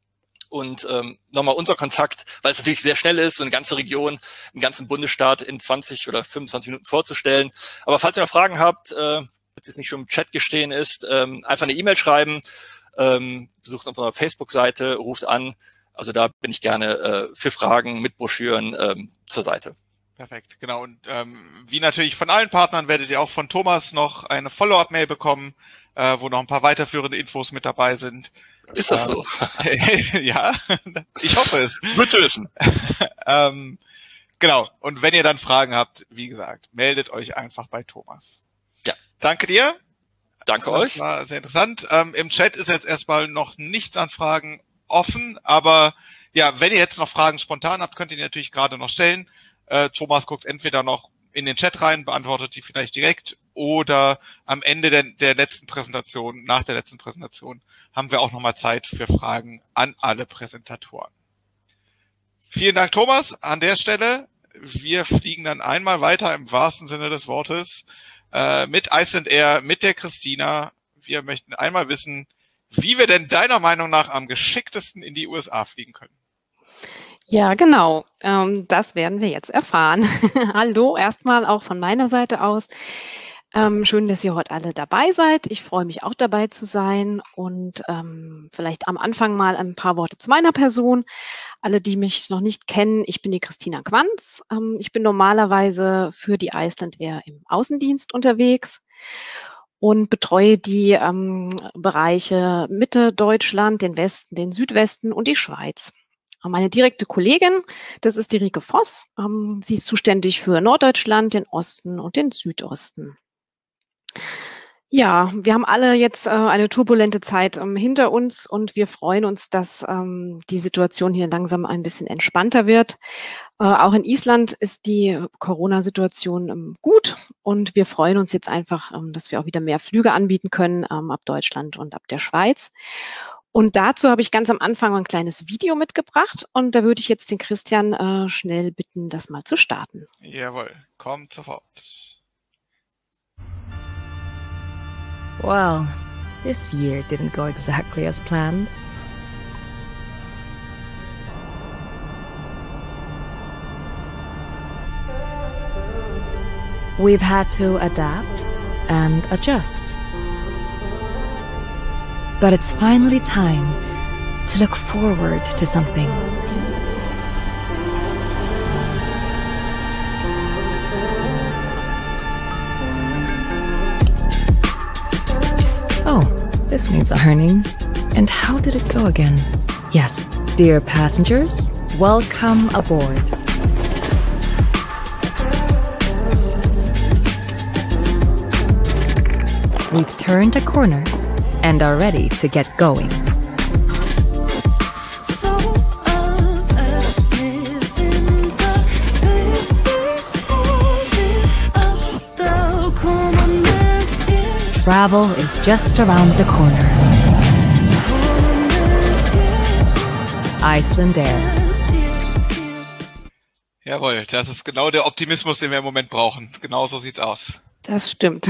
Und ähm, nochmal unser Kontakt, weil es natürlich sehr schnell ist, so eine ganze Region, einen ganzen Bundesstaat in zwanzig oder fünfundzwanzig Minuten vorzustellen. Aber falls ihr noch Fragen habt, äh, wenn es nicht schon im Chat gestehen ist, ähm, einfach eine E-Mail schreiben, ähm, besucht unsere Facebook-Seite, ruft an. Also da bin ich gerne äh, für Fragen mit Broschüren ähm, zur Seite. Perfekt, genau. Und ähm, wie natürlich von allen Partnern werdet ihr auch von Thomas noch eine Follow-up-Mail bekommen, äh, wo noch ein paar weiterführende Infos mit dabei sind. Ist das so? Ja, ich hoffe es. Gut zu wissen. ähm, genau. Und wenn ihr dann Fragen habt, wie gesagt, meldet euch einfach bei Thomas. Ja. Danke dir. Danke das euch. Das war sehr interessant. Ähm, im Chat ist jetzt erstmal noch nichts an Fragen offen, aber ja, wenn ihr jetzt noch Fragen spontan habt, könnt ihr die natürlich gerade noch stellen. Äh, Thomas guckt entweder noch in den Chat rein, beantwortet die vielleicht direkt oder am Ende der, der letzten Präsentation, nach der letzten Präsentation, haben wir auch nochmal Zeit für Fragen an alle Präsentatoren. Vielen Dank, Thomas, an der Stelle. Wir fliegen dann einmal weiter im wahrsten Sinne des Wortes äh, mit Iceland Air, mit der Christina. Wir möchten einmal wissen, wie wir denn deiner Meinung nach am geschicktesten in die U S A fliegen können. Ja, genau. Ähm, das werden wir jetzt erfahren. Hallo, erstmal auch von meiner Seite aus. Ähm, schön, dass ihr heute alle dabei seid. Ich freue mich auch dabei zu sein und ähm, vielleicht am Anfang mal ein paar Worte zu meiner Person. Alle, die mich noch nicht kennen, ich bin die Christina Quanz. Ähm, ich bin normalerweise für die Iceland Air im Außendienst unterwegs und betreue die ähm, Bereiche Mitte Deutschland, den Westen, den Südwesten und die Schweiz. Meine direkte Kollegin, das ist die Rike Voss. Ähm, sie ist zuständig für Norddeutschland, den Osten und den Südosten. Ja, wir haben alle jetzt äh, eine turbulente Zeit ähm, hinter uns und wir freuen uns, dass ähm, die Situation hier langsam ein bisschen entspannter wird. Äh, auch in Island ist die Corona-Situation ähm, gut und wir freuen uns jetzt einfach, ähm, dass wir auch wieder mehr Flüge anbieten können ähm, ab Deutschland und ab der Schweiz. Und dazu habe ich ganz am Anfang ein kleines Video mitgebracht und da würde ich jetzt den Christian äh, schnell bitten, das mal zu starten. Jawohl, kommt sofort. Well, this year didn't go exactly as planned. We've had to adapt and adjust. But it's finally time to look forward to something. Oh, this needs ironing. And how did it go again? Yes, dear passengers, welcome aboard. We've turned a corner and are ready to get going. Travel is just around the corner. Icelandair. Jawohl, das ist genau der Optimismus, den wir im Moment brauchen. Genau so sieht's aus. Das stimmt.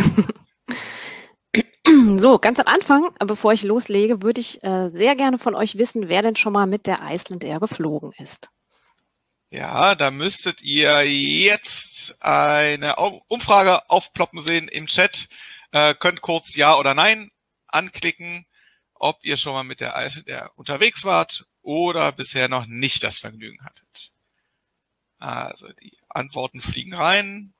So, ganz am Anfang, bevor ich loslege, würde ich äh, sehr gerne von euch wissen, wer denn schon mal mit der Icelandair geflogen ist. Ja, da müsstet ihr jetzt eine Umfrage aufploppen sehen im Chat. Äh, könnt kurz Ja oder Nein anklicken, ob ihr schon mal mit der Icelandair unterwegs wart oder bisher noch nicht das Vergnügen hattet. Also die Antworten fliegen rein.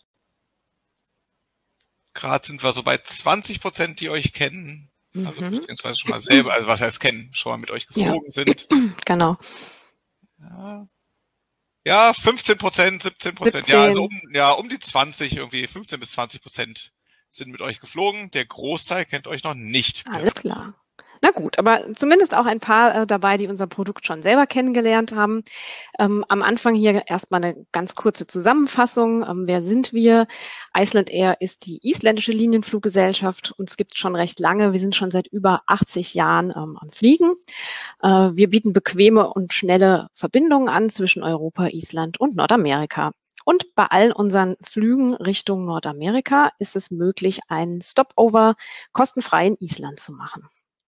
Gerade sind wir so bei zwanzig Prozent, die euch kennen. Also Mhm. beziehungsweise schon mal selber, also was heißt kennen, schon mal mit euch geflogen Ja. sind. Genau. Ja. Ja, fünfzehn Prozent, siebzehn Prozent, ja, also um, ja, um die zwanzig irgendwie, fünfzehn bis zwanzig Prozent sind mit euch geflogen. Der Großteil kennt euch noch nicht. Alles klar. Na gut, aber zumindest auch ein paar äh, dabei, die unser Produkt schon selber kennengelernt haben. Ähm, am Anfang hier erstmal eine ganz kurze Zusammenfassung. Ähm, wer sind wir? Icelandair ist die isländische Linienfluggesellschaft. Uns gibt es schon recht lange. Wir sind schon seit über achtzig Jahren ähm, am Fliegen. Äh, wir bieten bequeme und schnelle Verbindungen an zwischen Europa, Island und Nordamerika. Und bei allen unseren Flügen Richtung Nordamerika ist es möglich, einen Stopover kostenfrei in Island zu machen.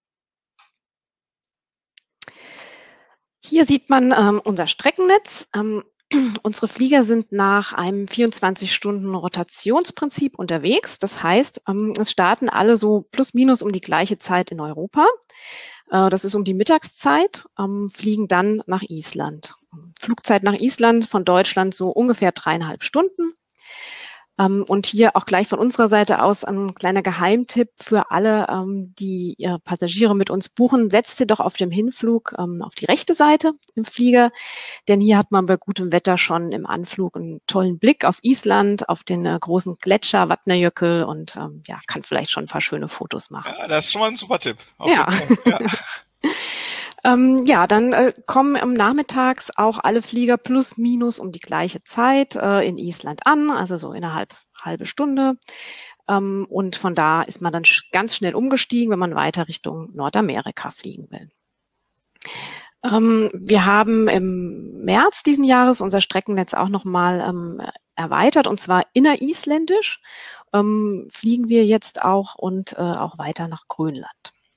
Hier sieht man ähm, unser Streckennetz. Ähm, unsere Flieger sind nach einem vierundzwanzig Stunden Rotationsprinzip unterwegs. Das heißt, ähm, es starten alle so plus minus um die gleiche Zeit in Europa. Äh, das ist um die Mittagszeit, ähm, fliegen dann nach Island. Flugzeit nach Island von Deutschland so ungefähr dreieinhalb Stunden. Ähm, und hier auch gleich von unserer Seite aus ein kleiner Geheimtipp für alle, ähm, die ihre Passagiere mit uns buchen. Setzt sie doch auf dem Hinflug ähm, auf die rechte Seite im Flieger, denn hier hat man bei gutem Wetter schon im Anflug einen tollen Blick auf Island, auf den äh, großen Gletscher Vatnajökull und ähm, ja, kann vielleicht schon ein paar schöne Fotos machen. Ja, das ist schon mal ein super Tipp. Auf Ja. jeden Fall. Ja. Ähm, ja, dann äh, kommen am Nachmittags auch alle Flieger plus minus um die gleiche Zeit äh, in Island an, also so innerhalb halbe Stunde. Ähm, und von da ist man dann sch ganz schnell umgestiegen, wenn man weiter Richtung Nordamerika fliegen will. Ähm, wir haben im März diesen Jahres unser Streckennetz auch nochmal ähm, erweitert, und zwar innerisländisch ähm, fliegen wir jetzt auch und äh, auch weiter nach Grönland.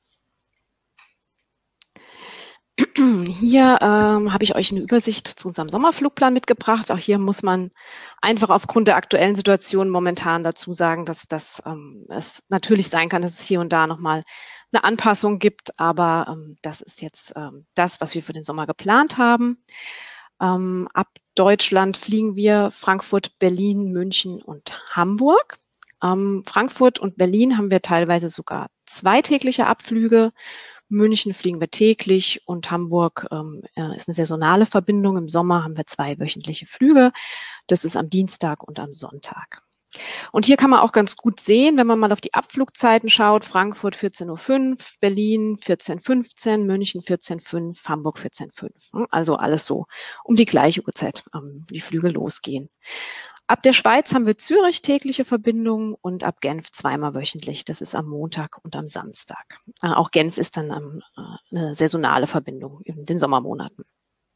Hier ähm, habe ich euch eine Übersicht zu unserem Sommerflugplan mitgebracht. Auch hier muss man einfach aufgrund der aktuellen Situation momentan dazu sagen, dass das ähm, es natürlich sein kann, dass es hier und da nochmal eine Anpassung gibt. Aber ähm, das ist jetzt ähm, das, was wir für den Sommer geplant haben. Ähm, ab Deutschland fliegen wir Frankfurt, Berlin, München und Hamburg. Ähm, Frankfurt und Berlin haben wir teilweise sogar zweitägliche Abflüge. München fliegen wir täglich und Hamburg ähm, ist eine saisonale Verbindung. Im Sommer haben wir zwei wöchentliche Flüge. Das ist am Dienstag und am Sonntag. Und hier kann man auch ganz gut sehen, wenn man mal auf die Abflugzeiten schaut, Frankfurt vierzehn Uhr fünf, Berlin vierzehn Uhr fünfzehn, München vierzehn Uhr fünf, Hamburg vierzehn Uhr fünf. Also alles so um die gleiche Uhrzeit, ähm, die Flüge losgehen. Ab der Schweiz haben wir Zürich tägliche Verbindungen und ab Genf zweimal wöchentlich. Das ist am Montag und am Samstag. Äh, auch Genf ist dann ähm, eine saisonale Verbindung in den Sommermonaten.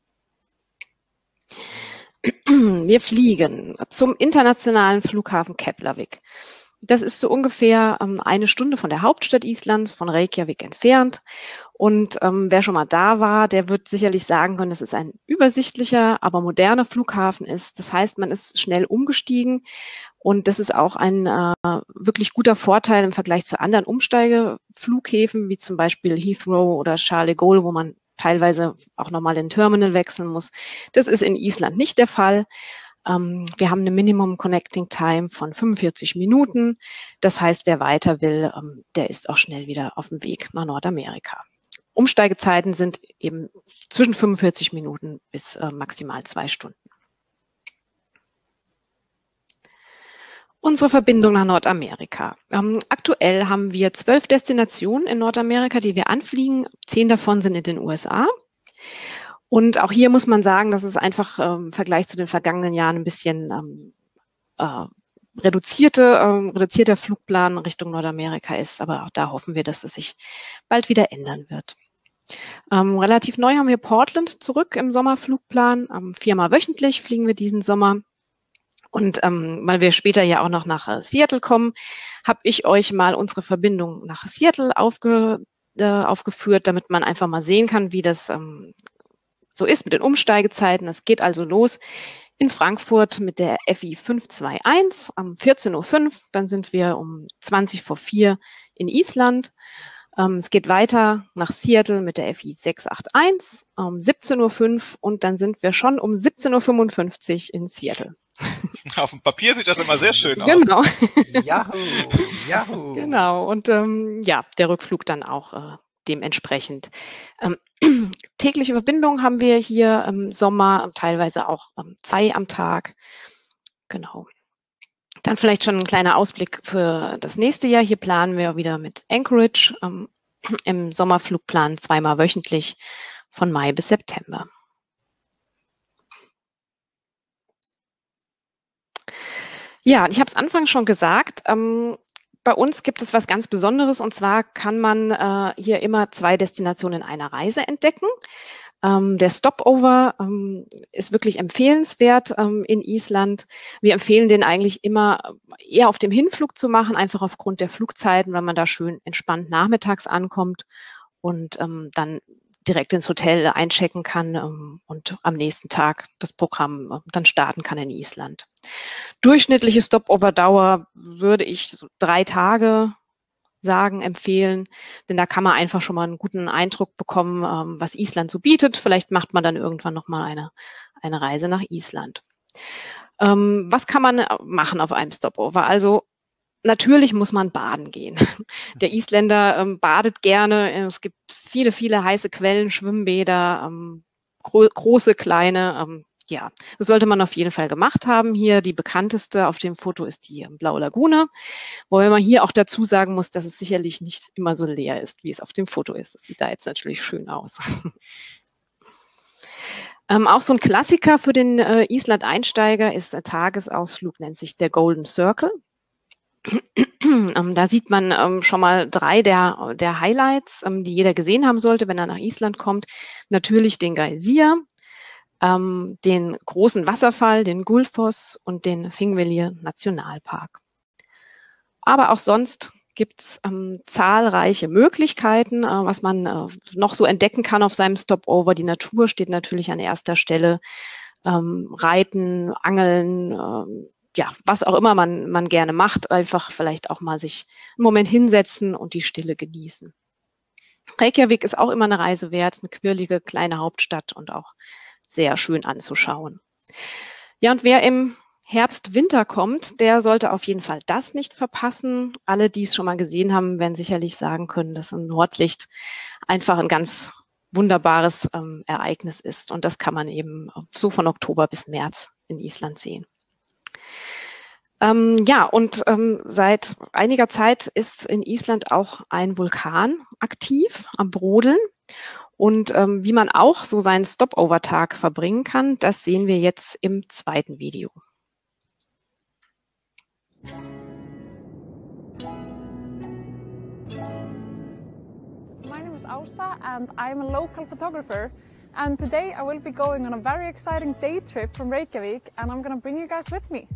Wir fliegen zum internationalen Flughafen Keflavik. Das ist so ungefähr ähm, eine Stunde von der Hauptstadt Islands, von Reykjavik entfernt. Und ähm, wer schon mal da war, der wird sicherlich sagen können, dass es ein übersichtlicher, aber moderner Flughafen ist. Das heißt, man ist schnell umgestiegen. Und das ist auch ein äh, wirklich guter Vorteil im Vergleich zu anderen Umsteigeflughäfen, wie zum Beispiel Heathrow oder Charles de Gaulle, wo man teilweise auch nochmal den Terminal wechseln muss. Das ist in Island nicht der Fall. Ähm, wir haben eine Minimum Connecting Time von fünfundvierzig Minuten. Das heißt, wer weiter will, ähm, der ist auch schnell wieder auf dem Weg nach Nordamerika. Umsteigezeiten sind eben zwischen fünfundvierzig Minuten bis äh, maximal zwei Stunden. Unsere Verbindung nach Nordamerika. Ähm, aktuell haben wir zwölf Destinationen in Nordamerika, die wir anfliegen. Zehn davon sind in den U S A. Und auch hier muss man sagen, dass es einfach ähm, im Vergleich zu den vergangenen Jahren ein bisschen ähm, äh, reduzierte, ähm, reduzierter Flugplan Richtung Nordamerika ist. Aber auch da hoffen wir, dass es sich bald wieder ändern wird. Ähm, relativ neu haben wir Portland zurück im Sommerflugplan. Ähm, viermal wöchentlich fliegen wir diesen Sommer. Und ähm, weil wir später ja auch noch nach äh, Seattle kommen, habe ich euch mal unsere Verbindung nach Seattle aufge, äh, aufgeführt, damit man einfach mal sehen kann, wie das ähm, so ist mit den Umsteigezeiten. Es geht also los in Frankfurt mit der F I fünf zwei eins um vierzehn Uhr fünf. Dann sind wir um zwanzig vor vier in Island. Ähm, es geht weiter nach Seattle mit der F I sechs acht eins um siebzehn Uhr fünf und dann sind wir schon um siebzehn Uhr fünfundfünfzig in Seattle. Auf dem Papier sieht das immer sehr schön aus. Genau. Yahoo, Yahoo. Genau. Und ähm, ja, der Rückflug dann auch äh, dementsprechend. Ähm, tägliche Verbindungen haben wir hier im Sommer, teilweise auch ähm, zwei am Tag. Genau. Dann vielleicht schon ein kleiner Ausblick für das nächste Jahr. Hier planen wir wieder mit Anchorage ähm, im Sommerflugplan zweimal wöchentlich von Mai bis September. Ja, ich habe es anfangs schon gesagt, ähm, bei uns gibt es was ganz Besonderes und zwar kann man äh, hier immer zwei Destinationen in einer Reise entdecken. Ähm, der Stopover ähm, ist wirklich empfehlenswert ähm, in Island. Wir empfehlen den eigentlich immer eher auf dem Hinflug zu machen, einfach aufgrund der Flugzeiten, weil man da schön entspannt nachmittags ankommt und ähm, dann direkt ins Hotel einchecken kann ähm, und am nächsten Tag das Programm äh, dann starten kann in Island. Durchschnittliche Stopover-Dauer würde ich so drei Tage sagen, empfehlen, denn da kann man einfach schon mal einen guten Eindruck bekommen, ähm, was Island so bietet. Vielleicht macht man dann irgendwann nochmal eine, eine Reise nach Island. Ähm, was kann man machen auf einem Stopover? Also natürlich muss man baden gehen. Der Isländer ähm, badet gerne. Es gibt viele, viele heiße Quellen, Schwimmbäder, ähm, gro große, kleine. Ähm, ja, das sollte man auf jeden Fall gemacht haben. Hier die bekannteste auf dem Foto ist die ähm, Blaue Lagune, wobei man hier auch dazu sagen muss, dass es sicherlich nicht immer so leer ist, wie es auf dem Foto ist. Das sieht da jetzt natürlich schön aus. Ähm, auch so ein Klassiker für den äh, Island-Einsteiger ist ein Tagesausflug, nennt sich der Golden Circle. Ähm, da sieht man ähm, schon mal drei der, der Highlights, ähm, die jeder gesehen haben sollte, wenn er nach Island kommt. Natürlich den Geysir, ähm, den großen Wasserfall, den Gullfoss und den Þingvellir Nationalpark. Aber auch sonst gibt es ähm, zahlreiche Möglichkeiten, äh, was man äh, noch so entdecken kann auf seinem Stopover. Die Natur steht natürlich an erster Stelle. Ähm, Reiten, Angeln, ähm, ja, was auch immer man, man gerne macht, einfach vielleicht auch mal sich einen Moment hinsetzen und die Stille genießen. Reykjavik ist auch immer eine Reise wert, eine quirlige kleine Hauptstadt und auch sehr schön anzuschauen. Ja, und wer im Herbst, Winter kommt, der sollte auf jeden Fall das nicht verpassen. Alle, die es schon mal gesehen haben, werden sicherlich sagen können, dass ein Nordlicht einfach ein ganz wunderbares ähm, Ereignis ist. Und das kann man eben so von Oktober bis März in Island sehen. Ähm, ja, und ähm, seit einiger Zeit ist in Island auch ein Vulkan aktiv am Brodeln. Und ähm, wie man auch so seinen Stopover-Tag verbringen kann, das sehen wir jetzt im zweiten Video. My name is Ausa and I'm a local photographer. And today I will be going on a very exciting day trip from Reykjavik and I'm going to bring you guys with me.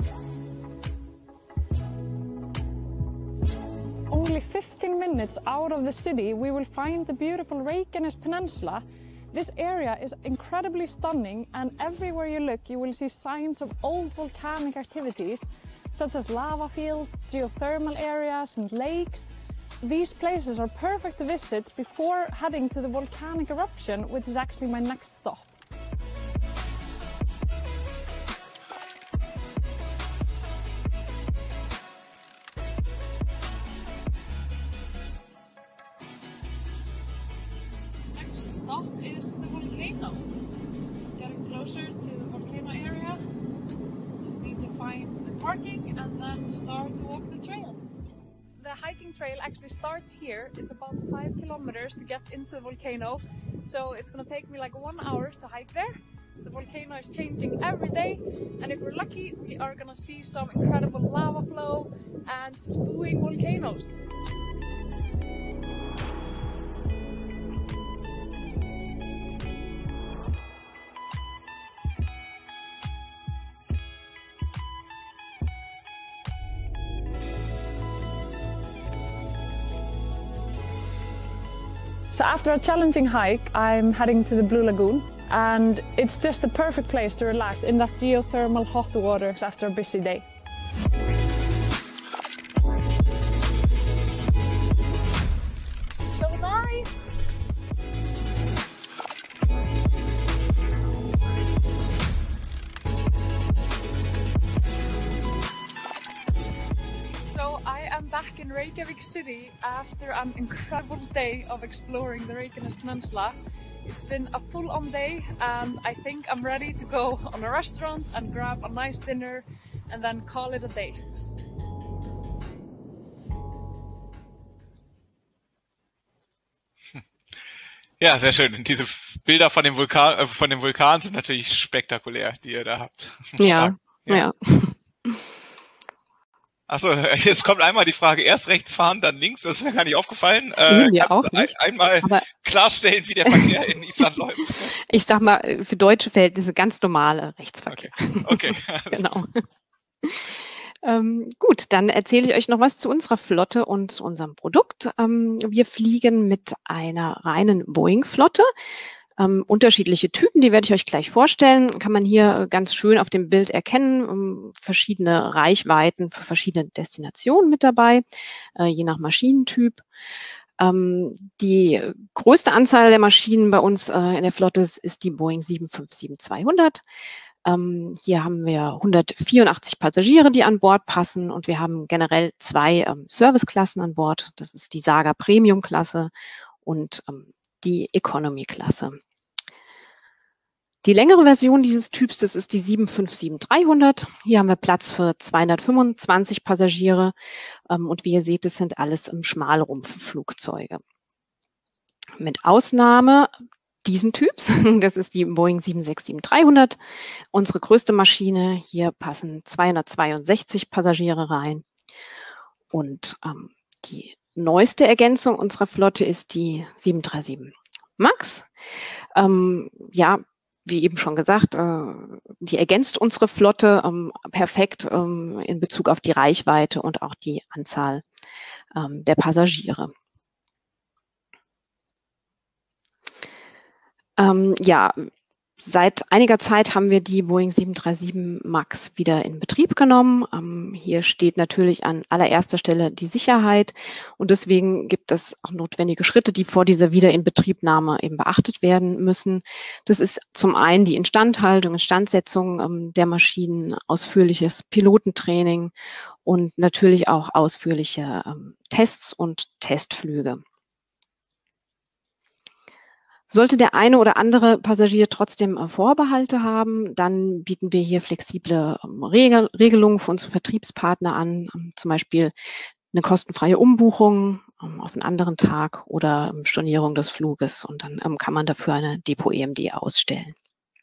Only fifteen minutes out of the city, we will find the beautiful Reykjanes Peninsula. This area is incredibly stunning, and everywhere you look, you will see signs of old volcanic activities, such as lava fields, geothermal areas, and lakes. These places are perfect to visit before heading to the volcanic eruption, which is actually my next stop. is the volcano. Getting closer to the volcano area. Just need to find the parking and then start to walk the trail. The hiking trail actually starts here. It's about five kilometers to get into the volcano. So it's gonna take me like one hour to hike there. The volcano is changing every day, and if we're lucky, we are gonna see some incredible lava flow and spewing volcanoes. So after a challenging hike, I'm heading to the Blue Lagoon, and it's just the perfect place to relax in that geothermal hot water after a busy day. This is so nice! So I am back in Reykjavik City after an incredible day of exploring the Reykjanes Peninsula. It's been a full-on day, and I think I'm ready to go on a restaurant and grab a nice dinner and then call it a day. Ja, sehr schön. Und diese Bilder von dem Vulkan, äh, von dem Vulkan sind natürlich spektakulär, die ihr da habt. Ja, ja. ja. Achso, jetzt kommt einmal die Frage, erst rechts fahren, dann links, das ist mir gar nicht aufgefallen. Äh, mir auch nicht. Einmal aber klarstellen, wie der Verkehr in Island läuft. Ich sag mal, für deutsche Verhältnisse ganz normale Rechtsverkehr. Okay, okay. Genau. ähm, gut, dann erzähle ich euch noch was zu unserer Flotte und zu unserem Produkt. Ähm, wir fliegen mit einer reinen Boeing-Flotte. Ähm, unterschiedliche Typen, die werde ich euch gleich vorstellen, kann man hier ganz schön auf dem Bild erkennen, um, verschiedene Reichweiten für verschiedene Destinationen mit dabei, äh, je nach Maschinentyp. Ähm, die größte Anzahl der Maschinen bei uns äh, in der Flotte ist die Boeing sieben fünf sieben zweihundert. Ähm, hier haben wir hundertvierundachtzig Passagiere, die an Bord passen, und wir haben generell zwei ähm, Serviceklassen an Bord. Das ist die Saga Premium-Klasse und ähm, die Economy-Klasse. Die längere Version dieses Typs, das ist die sieben fünf sieben dreihundert. Hier haben wir Platz für zweihundertfünfundzwanzig Passagiere, ähm, und wie ihr seht, das sind alles ähm, Schmalrumpfflugzeuge. Mit Ausnahme diesem Typs, das ist die Boeing sieben sechs sieben dreihundert, unsere größte Maschine. Hier passen zweihundertzweiundsechzig Passagiere rein, und ähm, die neueste Ergänzung unserer Flotte ist die sieben drei sieben Max. Ähm, ja, wie eben schon gesagt, äh, die ergänzt unsere Flotte ähm, perfekt ähm, in Bezug auf die Reichweite und auch die Anzahl ähm, der Passagiere. Ähm, ja, seit einiger Zeit haben wir die Boeing sieben drei sieben Max wieder in Betrieb genommen. Ähm, hier steht natürlich an allererster Stelle die Sicherheit, und deswegen gibt es auch notwendige Schritte, die vor dieser Wiederinbetriebnahme eben beachtet werden müssen. Das ist zum einen die Instandhaltung, Instandsetzung ähm, der Maschinen, ausführliches Pilotentraining und natürlich auch ausführliche ähm, Tests und Testflüge. Sollte der eine oder andere Passagier trotzdem Vorbehalte haben, dann bieten wir hier flexible Regel Regelungen für unsere Vertriebspartner an, zum Beispiel eine kostenfreie Umbuchung auf einen anderen Tag oder Stornierung des Fluges, und dann kann man dafür eine Depot-E M D ausstellen.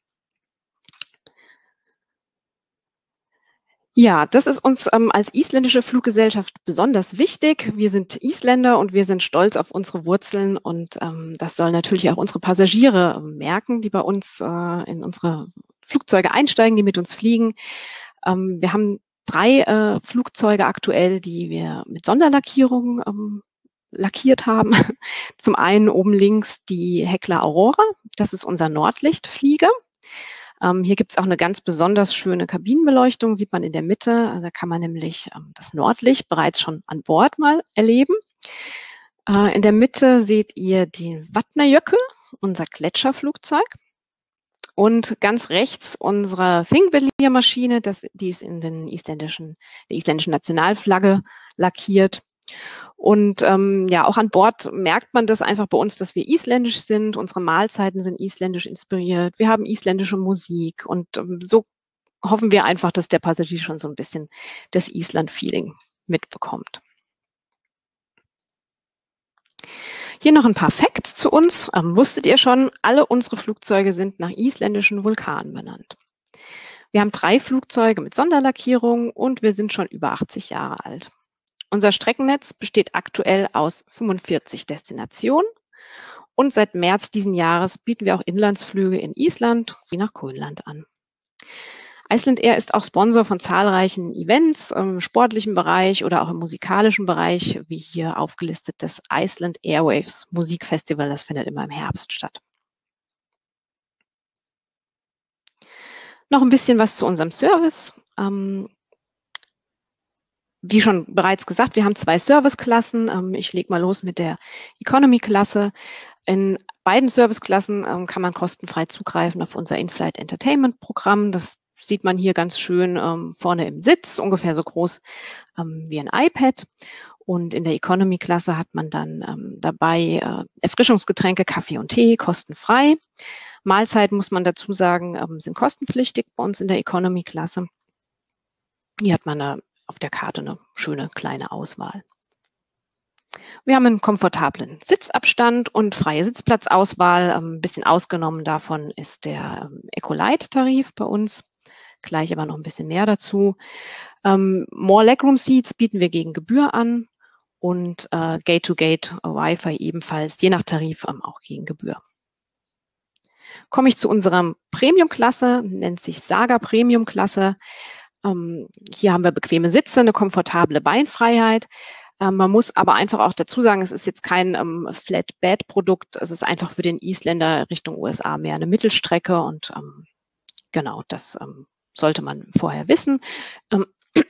Ja, das ist uns ähm, als isländische Fluggesellschaft besonders wichtig. Wir sind Isländer und wir sind stolz auf unsere Wurzeln, und ähm, das sollen natürlich auch unsere Passagiere äh, merken, die bei uns äh, in unsere Flugzeuge einsteigen, die mit uns fliegen. Ähm, wir haben drei äh, Flugzeuge aktuell, die wir mit Sonderlackierung ähm, lackiert haben. Zum einen oben links die Hekla Aurora, das ist unser Nordlichtflieger. Ähm, hier gibt es auch eine ganz besonders schöne Kabinenbeleuchtung, sieht man in der Mitte. Da kann man nämlich ähm, das Nordlicht bereits schon an Bord mal erleben. Äh, in der Mitte seht ihr die Vatnajökull, unser Gletscherflugzeug. Und ganz rechts unsere Thingvellir-Maschine, das, die ist in den isländischen, der isländischen Nationalflagge lackiert. Und ähm, ja, auch an Bord merkt man das einfach bei uns, dass wir isländisch sind. Unsere Mahlzeiten sind isländisch inspiriert. Wir haben isländische Musik und ähm, so hoffen wir einfach, dass der Passagier schon so ein bisschen das Island-Feeling mitbekommt. Hier noch ein paar Facts zu uns. Ähm, wusstet ihr schon, alle unsere Flugzeuge sind nach isländischen Vulkanen benannt. Wir haben drei Flugzeuge mit Sonderlackierung und wir sind schon über achtzig Jahre alt. Unser Streckennetz besteht aktuell aus fünfundvierzig Destinationen und seit März diesen Jahres bieten wir auch Inlandsflüge in Island sowie nach Grönland an. Icelandair ist auch Sponsor von zahlreichen Events im sportlichen Bereich oder auch im musikalischen Bereich, wie hier aufgelistet das Iceland Airwaves Musikfestival. Das findet immer im Herbst statt. Noch ein bisschen was zu unserem Service. Ähm, wie schon bereits gesagt, wir haben zwei Serviceklassen. Ähm, ich lege mal los mit der Economy-Klasse. In beiden Serviceklassen ähm, kann man kostenfrei zugreifen auf unser In-Flight Entertainment-Programm. Das sieht man hier ganz schön ähm, vorne im Sitz, ungefähr so groß ähm, wie ein iPad. Und in der Economy-Klasse hat man dann ähm, dabei äh, Erfrischungsgetränke, Kaffee und Tee, kostenfrei. Mahlzeiten, muss man dazu sagen, ähm, sind kostenpflichtig bei uns in der Economy-Klasse. Hier hat man äh, auf der Karte eine schöne kleine Auswahl. Wir haben einen komfortablen Sitzabstand und freie Sitzplatzauswahl. Ein ähm, bisschen ausgenommen davon ist der ähm, Eco-Light-Tarif bei uns. Gleich aber noch ein bisschen mehr dazu. Ähm, More Legroom Seats bieten wir gegen Gebühr an und äh, Gate-to-Gate Wi-Fi ebenfalls, je nach Tarif ähm, auch gegen Gebühr. Komme ich zu unserer Premium-Klasse, nennt sich Saga Premium-Klasse. Ähm, hier haben wir bequeme Sitze, eine komfortable Beinfreiheit. Ähm, man muss aber einfach auch dazu sagen, es ist jetzt kein ähm, Flat-Bed-Produkt. Es ist einfach für den Isländer Richtung U S A mehr eine Mittelstrecke und ähm, genau, das ähm, sollte man vorher wissen. Ähm,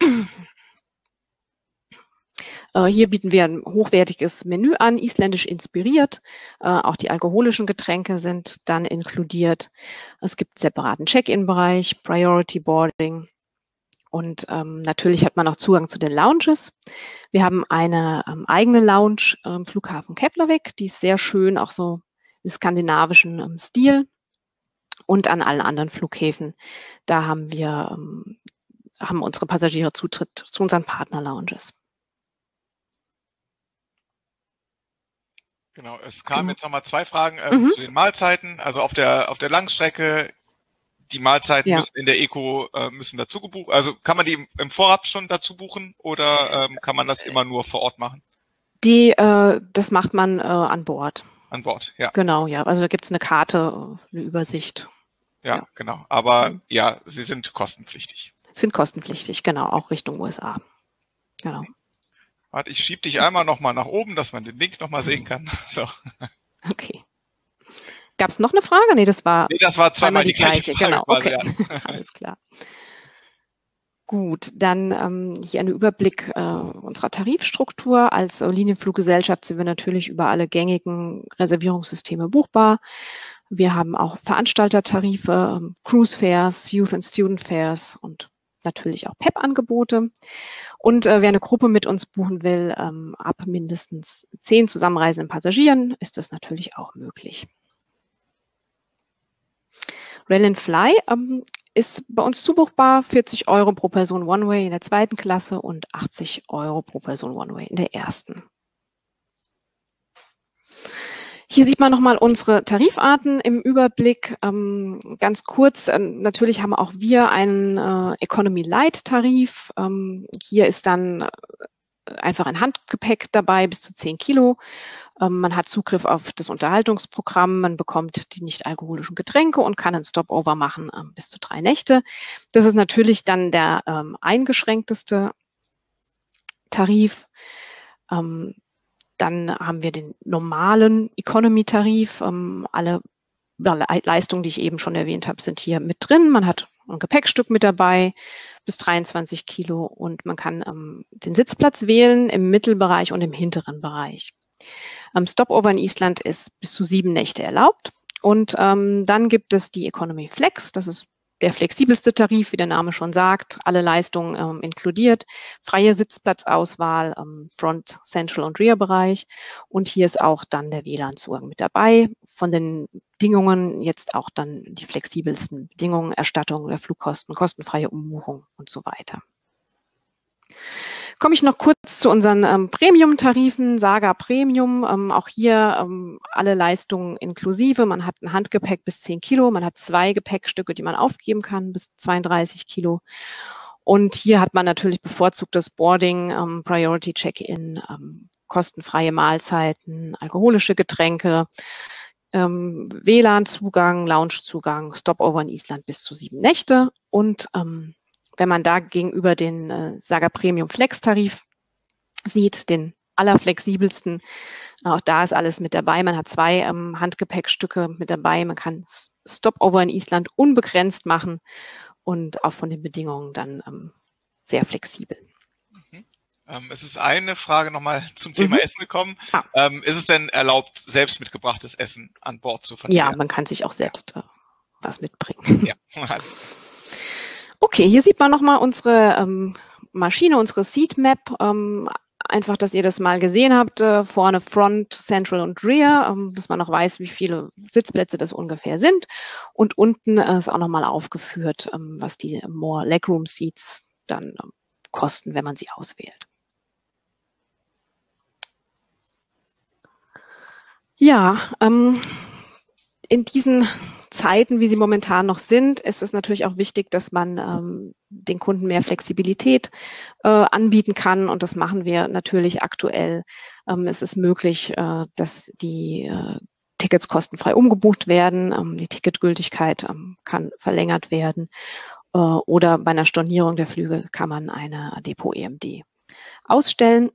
äh, hier bieten wir ein hochwertiges Menü an, isländisch inspiriert. Äh, auch die alkoholischen Getränke sind dann inkludiert. Es gibt einen separaten Check-in-Bereich, Priority Boarding und ähm, natürlich hat man auch Zugang zu den Lounges. Wir haben eine ähm, eigene Lounge am Flughafen Keflavik, die ist sehr schön, auch so im skandinavischen ähm, Stil. Und an allen anderen Flughäfen, da haben wir, ähm, haben unsere Passagiere Zutritt zu unseren Partner-Lounges. Genau, es kamen Genau. jetzt nochmal zwei Fragen ähm, Mhm. zu den Mahlzeiten. Also auf der auf der Langstrecke, die Mahlzeiten Ja. müssen in der Eco äh, müssen dazu gebucht. Also kann man die im, im Vorab schon dazu buchen oder ähm, kann man das immer nur vor Ort machen? Die, äh, das macht man äh, an Bord. An Bord, ja. Genau, ja. Also da gibt es eine Karte, eine Übersicht. Ja, Ja. genau. Aber Mhm. ja, sie sind kostenpflichtig. Sind kostenpflichtig, genau, auch Richtung U S A. Genau. Warte, ich schieb dich Das- einmal nochmal nach oben, dass man den Link nochmal sehen kann. So. Okay. Gab es noch eine Frage? Nee, das war Nee, das war zweimal zweimal die, die gleiche gleiche. Frage. Genau, quasi, okay. ja. Alles klar. Gut, dann ähm, hier ein Überblick äh, unserer Tarifstruktur. Als äh, Linienfluggesellschaft sind wir natürlich über alle gängigen Reservierungssysteme buchbar. Wir haben auch Veranstaltertarife, ähm, Cruise Fares, Youth and Student Fares und natürlich auch P E P-Angebote. Und äh, wer eine Gruppe mit uns buchen will, ähm, ab mindestens zehn zusammenreisenden Passagieren, ist das natürlich auch möglich. Rail and Fly ähm, ist bei uns zubuchbar, vierzig Euro pro Person One-Way in der zweiten Klasse und achtzig Euro pro Person One-Way in der ersten. Hier sieht man nochmal unsere Tarifarten im Überblick. Ähm, ganz kurz, äh, natürlich haben auch wir einen äh, Economy Light Tarif. Ähm, hier ist dann äh, einfach ein Handgepäck dabei, bis zu zehn Kilo. Ähm, man hat Zugriff auf das Unterhaltungsprogramm, man bekommt die nicht alkoholischen Getränke und kann ein Stopover machen ähm, bis zu drei Nächte. Das ist natürlich dann der ähm, eingeschränkteste Tarif. Ähm, Dann haben wir den normalen Economy-Tarif. Ähm, alle Leistungen, die ich eben schon erwähnt habe, sind hier mit drin. Man hat ein Gepäckstück mit dabei, bis dreiundzwanzig Kilo, und man kann ähm, den Sitzplatz wählen im Mittelbereich und im hinteren Bereich. Ähm, Stopover in Island ist bis zu sieben Nächte erlaubt. Und ähm, dann gibt es die Economy Flex. Das ist der flexibelste Tarif, wie der Name schon sagt, alle Leistungen ähm, inkludiert, freie Sitzplatzauswahl, ähm, Front, Central und Rear-Bereich. Und hier ist auch dann der W L A N-Zugang mit dabei. Von den Bedingungen jetzt auch dann die flexibelsten Bedingungen, Erstattung der Flugkosten, kostenfreie Umbuchung und so weiter. Komme ich noch kurz zu unseren ähm, Premium-Tarifen, Saga Premium. Ähm, auch hier ähm, alle Leistungen inklusive. Man hat ein Handgepäck bis zehn Kilo, man hat zwei Gepäckstücke, die man aufgeben kann, bis zweiunddreißig Kilo. Und hier hat man natürlich bevorzugtes Boarding, ähm, Priority Check-in, ähm, kostenfreie Mahlzeiten, alkoholische Getränke, ähm, W L A N-Zugang, Lounge-Zugang, Stopover in Island bis zu sieben Nächte und ähm, wenn man da gegenüber den äh, Saga Premium Flex Tarif sieht, den allerflexibelsten, auch da ist alles mit dabei. Man hat zwei ähm, Handgepäckstücke mit dabei. Man kann Stopover in Island unbegrenzt machen und auch von den Bedingungen dann ähm, sehr flexibel. Mhm. Ähm, es ist eine Frage nochmal zum Thema Mhm. Essen gekommen. Ah. Ähm, ist es denn erlaubt, selbst mitgebrachtes Essen an Bord zu verzehren? Ja, man kann sich auch selbst äh, was mitbringen. Ja, alles klar. Okay, hier sieht man nochmal unsere ähm, Maschine, unsere Seatmap. Ähm, einfach, dass ihr das mal gesehen habt. Äh, vorne Front, Central und Rear, ähm, dass man noch weiß, wie viele Sitzplätze das ungefähr sind. Und unten äh, ist auch nochmal aufgeführt, ähm, was die More Legroom Seats dann ähm, kosten, wenn man sie auswählt. Ja, ähm, in diesen Zeiten, wie sie momentan noch sind, ist es natürlich auch wichtig, dass man ähm, den Kunden mehr Flexibilität äh, anbieten kann. Und das machen wir natürlich aktuell. Ähm, es ist möglich, äh, dass die äh, Tickets kostenfrei umgebucht werden. Ähm, die Ticketgültigkeit ähm, kann verlängert werden. Äh, oder bei einer Stornierung der Flüge kann man eine Depot-E M D ausstellen.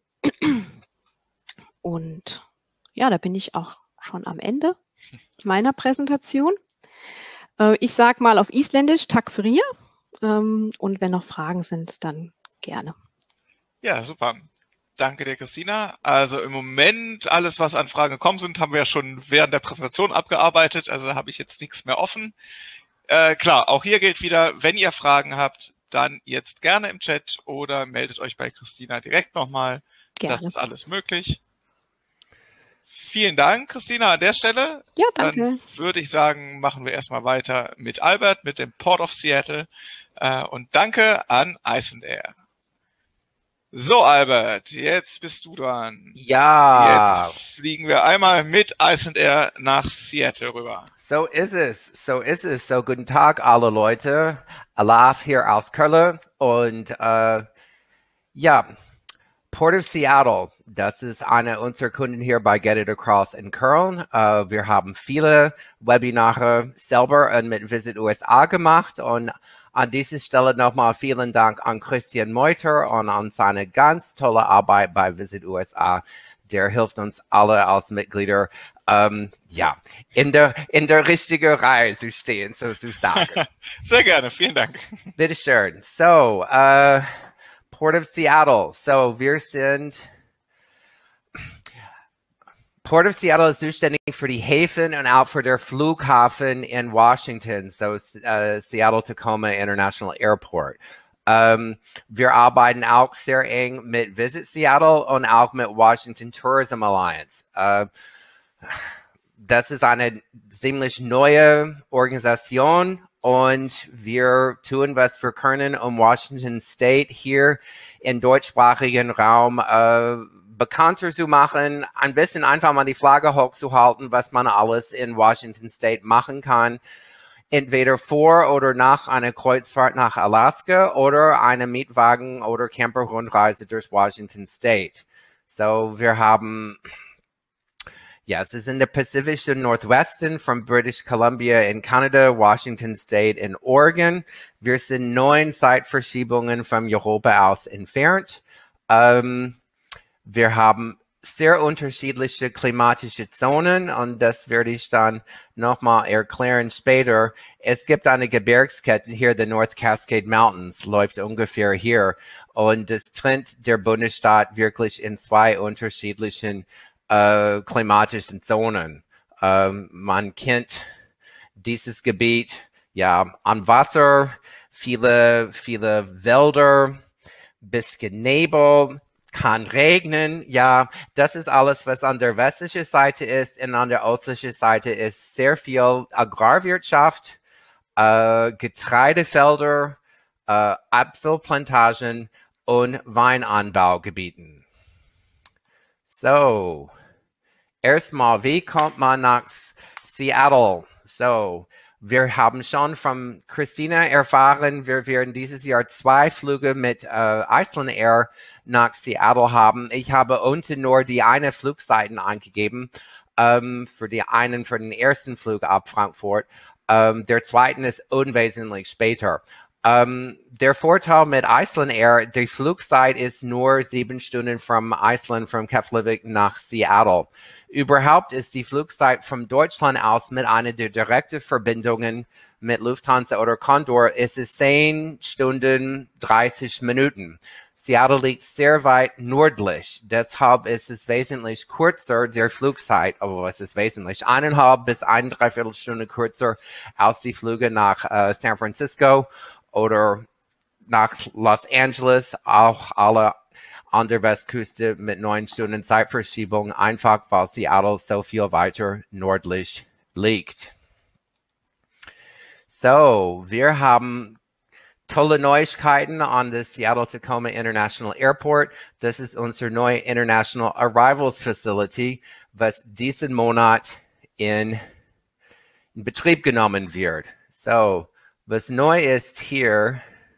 Und ja, da bin ich auch schon am Ende meiner Präsentation. Ich sage mal auf Isländisch Takk fyrir und wenn noch Fragen sind, dann gerne. Ja, super. Danke dir, Christina. Also im Moment, alles, was an Fragen gekommen sind, haben wir ja schon während der Präsentation abgearbeitet. Also da habe ich jetzt nichts mehr offen. Äh, klar, auch hier gilt wieder, wenn ihr Fragen habt, dann jetzt gerne im Chat oder meldet euch bei Christina direkt nochmal. Das ist alles möglich. Vielen Dank, Christina, an der Stelle. Ja, danke. Dann würde ich sagen, machen wir erstmal weiter mit Albert, mit dem Port of Seattle. Äh, und danke an Icelandair. So, Albert, jetzt bist du dran. Ja. Jetzt fliegen wir einmal mit Icelandair nach Seattle rüber. So ist es, so ist es. So, guten Tag, alle Leute. Alaf hier aus Köln. Und äh, ja, Port of Seattle, das ist eine unserer Kunden hier bei Get It Across in Köln. Uh, wir haben viele Webinare selber und mit Visit U S A gemacht und an dieser Stelle nochmal vielen Dank an Christian Meuter und an seine ganz tolle Arbeit bei Visit U S A. Der hilft uns alle als Mitglieder, um, ja, in der, in der richtigen Reihe zu stehen, so zu sagen. Sehr gerne, vielen Dank. Bitteschön. So, uh, Port of Seattle. So, wir sind... Port of Seattle ist zuständig für die Häfen und auch für den Flughafen in Washington, so uh, Seattle-Tacoma International Airport. Um, wir arbeiten auch sehr eng mit Visit Seattle und auch mit Washington Tourism Alliance. Uh, das ist eine ziemlich neue Organisation. Und wir tun, was wir können, um Washington State hier im deutschsprachigen Raum äh, bekannter zu machen, ein bisschen einfach mal die Flagge hochzuhalten, was man alles in Washington State machen kann. Entweder vor oder nach einer Kreuzfahrt nach Alaska oder eine Mietwagen- oder Camper-Rundreise durch Washington State. So, wir haben... Ja, es ist in der pazifischen Nordwesten von British Columbia in Kanada, Washington State in Oregon. Wir sind neun Zeitverschiebungen von Europa aus entfernt. Ähm, wir haben sehr unterschiedliche klimatische Zonen und das werde ich dann nochmal erklären später. Es gibt eine Gebirgskette hier, die North Cascade Mountains, läuft ungefähr hier und das trennt der Bundesstaat wirklich in zwei unterschiedlichen Uh, klimatischen Zonen. Uh, man kennt dieses Gebiet ja, an Wasser, viele, viele Wälder, bisschen Nebel, kann regnen. Ja, das ist alles, was an der westlichen Seite ist. Und an der östlichen Seite ist sehr viel Agrarwirtschaft, äh, Getreidefelder, äh, Apfelplantagen und Weinanbaugebieten. So, erstmal, wie kommt man nach Seattle? So, wir haben schon von Christina erfahren, wir werden dieses Jahr zwei Flüge mit äh, Iceland Air nach Seattle haben. Ich habe unten nur die eine Flugseiten angegeben, ähm, für die einen, für den ersten Flug ab Frankfurt. Ähm, der zweite ist unwesentlich später. Um, der Vorteil mit Iceland Air, die Flugzeit ist nur sieben Stunden from Iceland, from Keflavik nach Seattle. Überhaupt ist die Flugzeit von Deutschland aus mit einer der direkten Verbindungen mit Lufthansa oder Condor ist es zehn Stunden dreißig Minuten. Seattle liegt sehr weit nördlich, deshalb ist es wesentlich kürzer, der Flugzeit, aber es ist wesentlich eineinhalb bis eine Dreiviertelstunde kürzer als die Flüge nach äh, San Francisco oder nach Los Angeles, auch alle an der Westküste mit neun Stunden Zeitverschiebung, einfach weil Seattle so viel weiter nördlich liegt. So, wir haben tolle Neuigkeiten an der Seattle-Tacoma International Airport. Das ist unsere neue International Arrivals Facility, was diesen Monat in, in Betrieb genommen wird. So, was neu ist hier,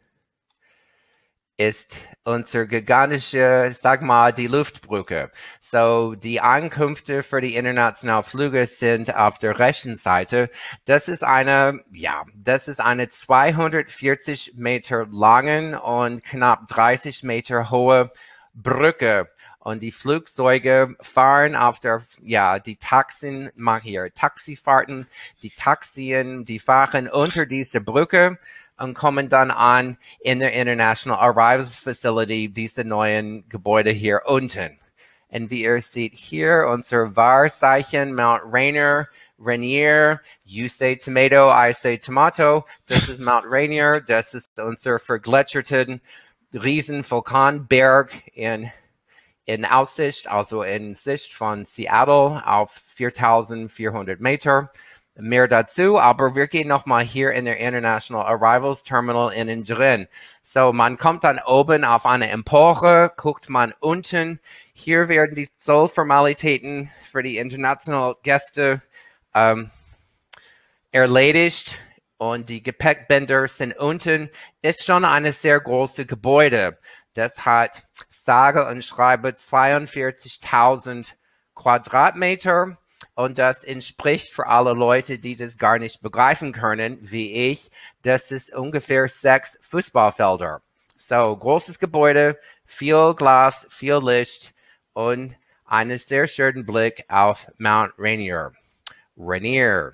ist unsere gigantische, sag mal, die Luftbrücke. So, die Ankünfte für die internationalen Flüge sind auf der rechten Seite. Das ist eine, ja, das ist eine zweihundertvierzig Meter langen und knapp dreißig Meter hohe Brücke. Und die Flugzeuge fahren auf der, ja, die Taxen, machen hier Taxifahrten, die Taxien, die fahren unter diese Brücke und kommen dann an in der International Arrivals Facility, diese neuen Gebäude hier unten. Und wie ihr seht hier, unser Wahrzeichen, Mount Rainier, Rainier, you say tomato, I say tomato. Das ist Mount Rainier, das ist unser vergletscherten Riesenvulkanberg in in Aussicht, also in Sicht von Seattle auf viertausendvierhundert Meter. Mehr dazu, aber wir gehen nochmal hier in der International Arrivals Terminal innen drin. So, man kommt dann oben auf eine Empore, guckt man unten. Hier werden die Zollformalitäten für die internationalen Gäste ähm, erledigt und die Gepäckbänder sind unten. Ist schon eine sehr große Gebäude. Das hat sage und schreibe zweiundvierzigtausend Quadratmeter und das entspricht für alle Leute, die das gar nicht begreifen können, wie ich, das ist ungefähr sechs Fußballfelder. So, großes Gebäude, viel Glas, viel Licht und einen sehr schönen Blick auf Mount Rainier. Rainier.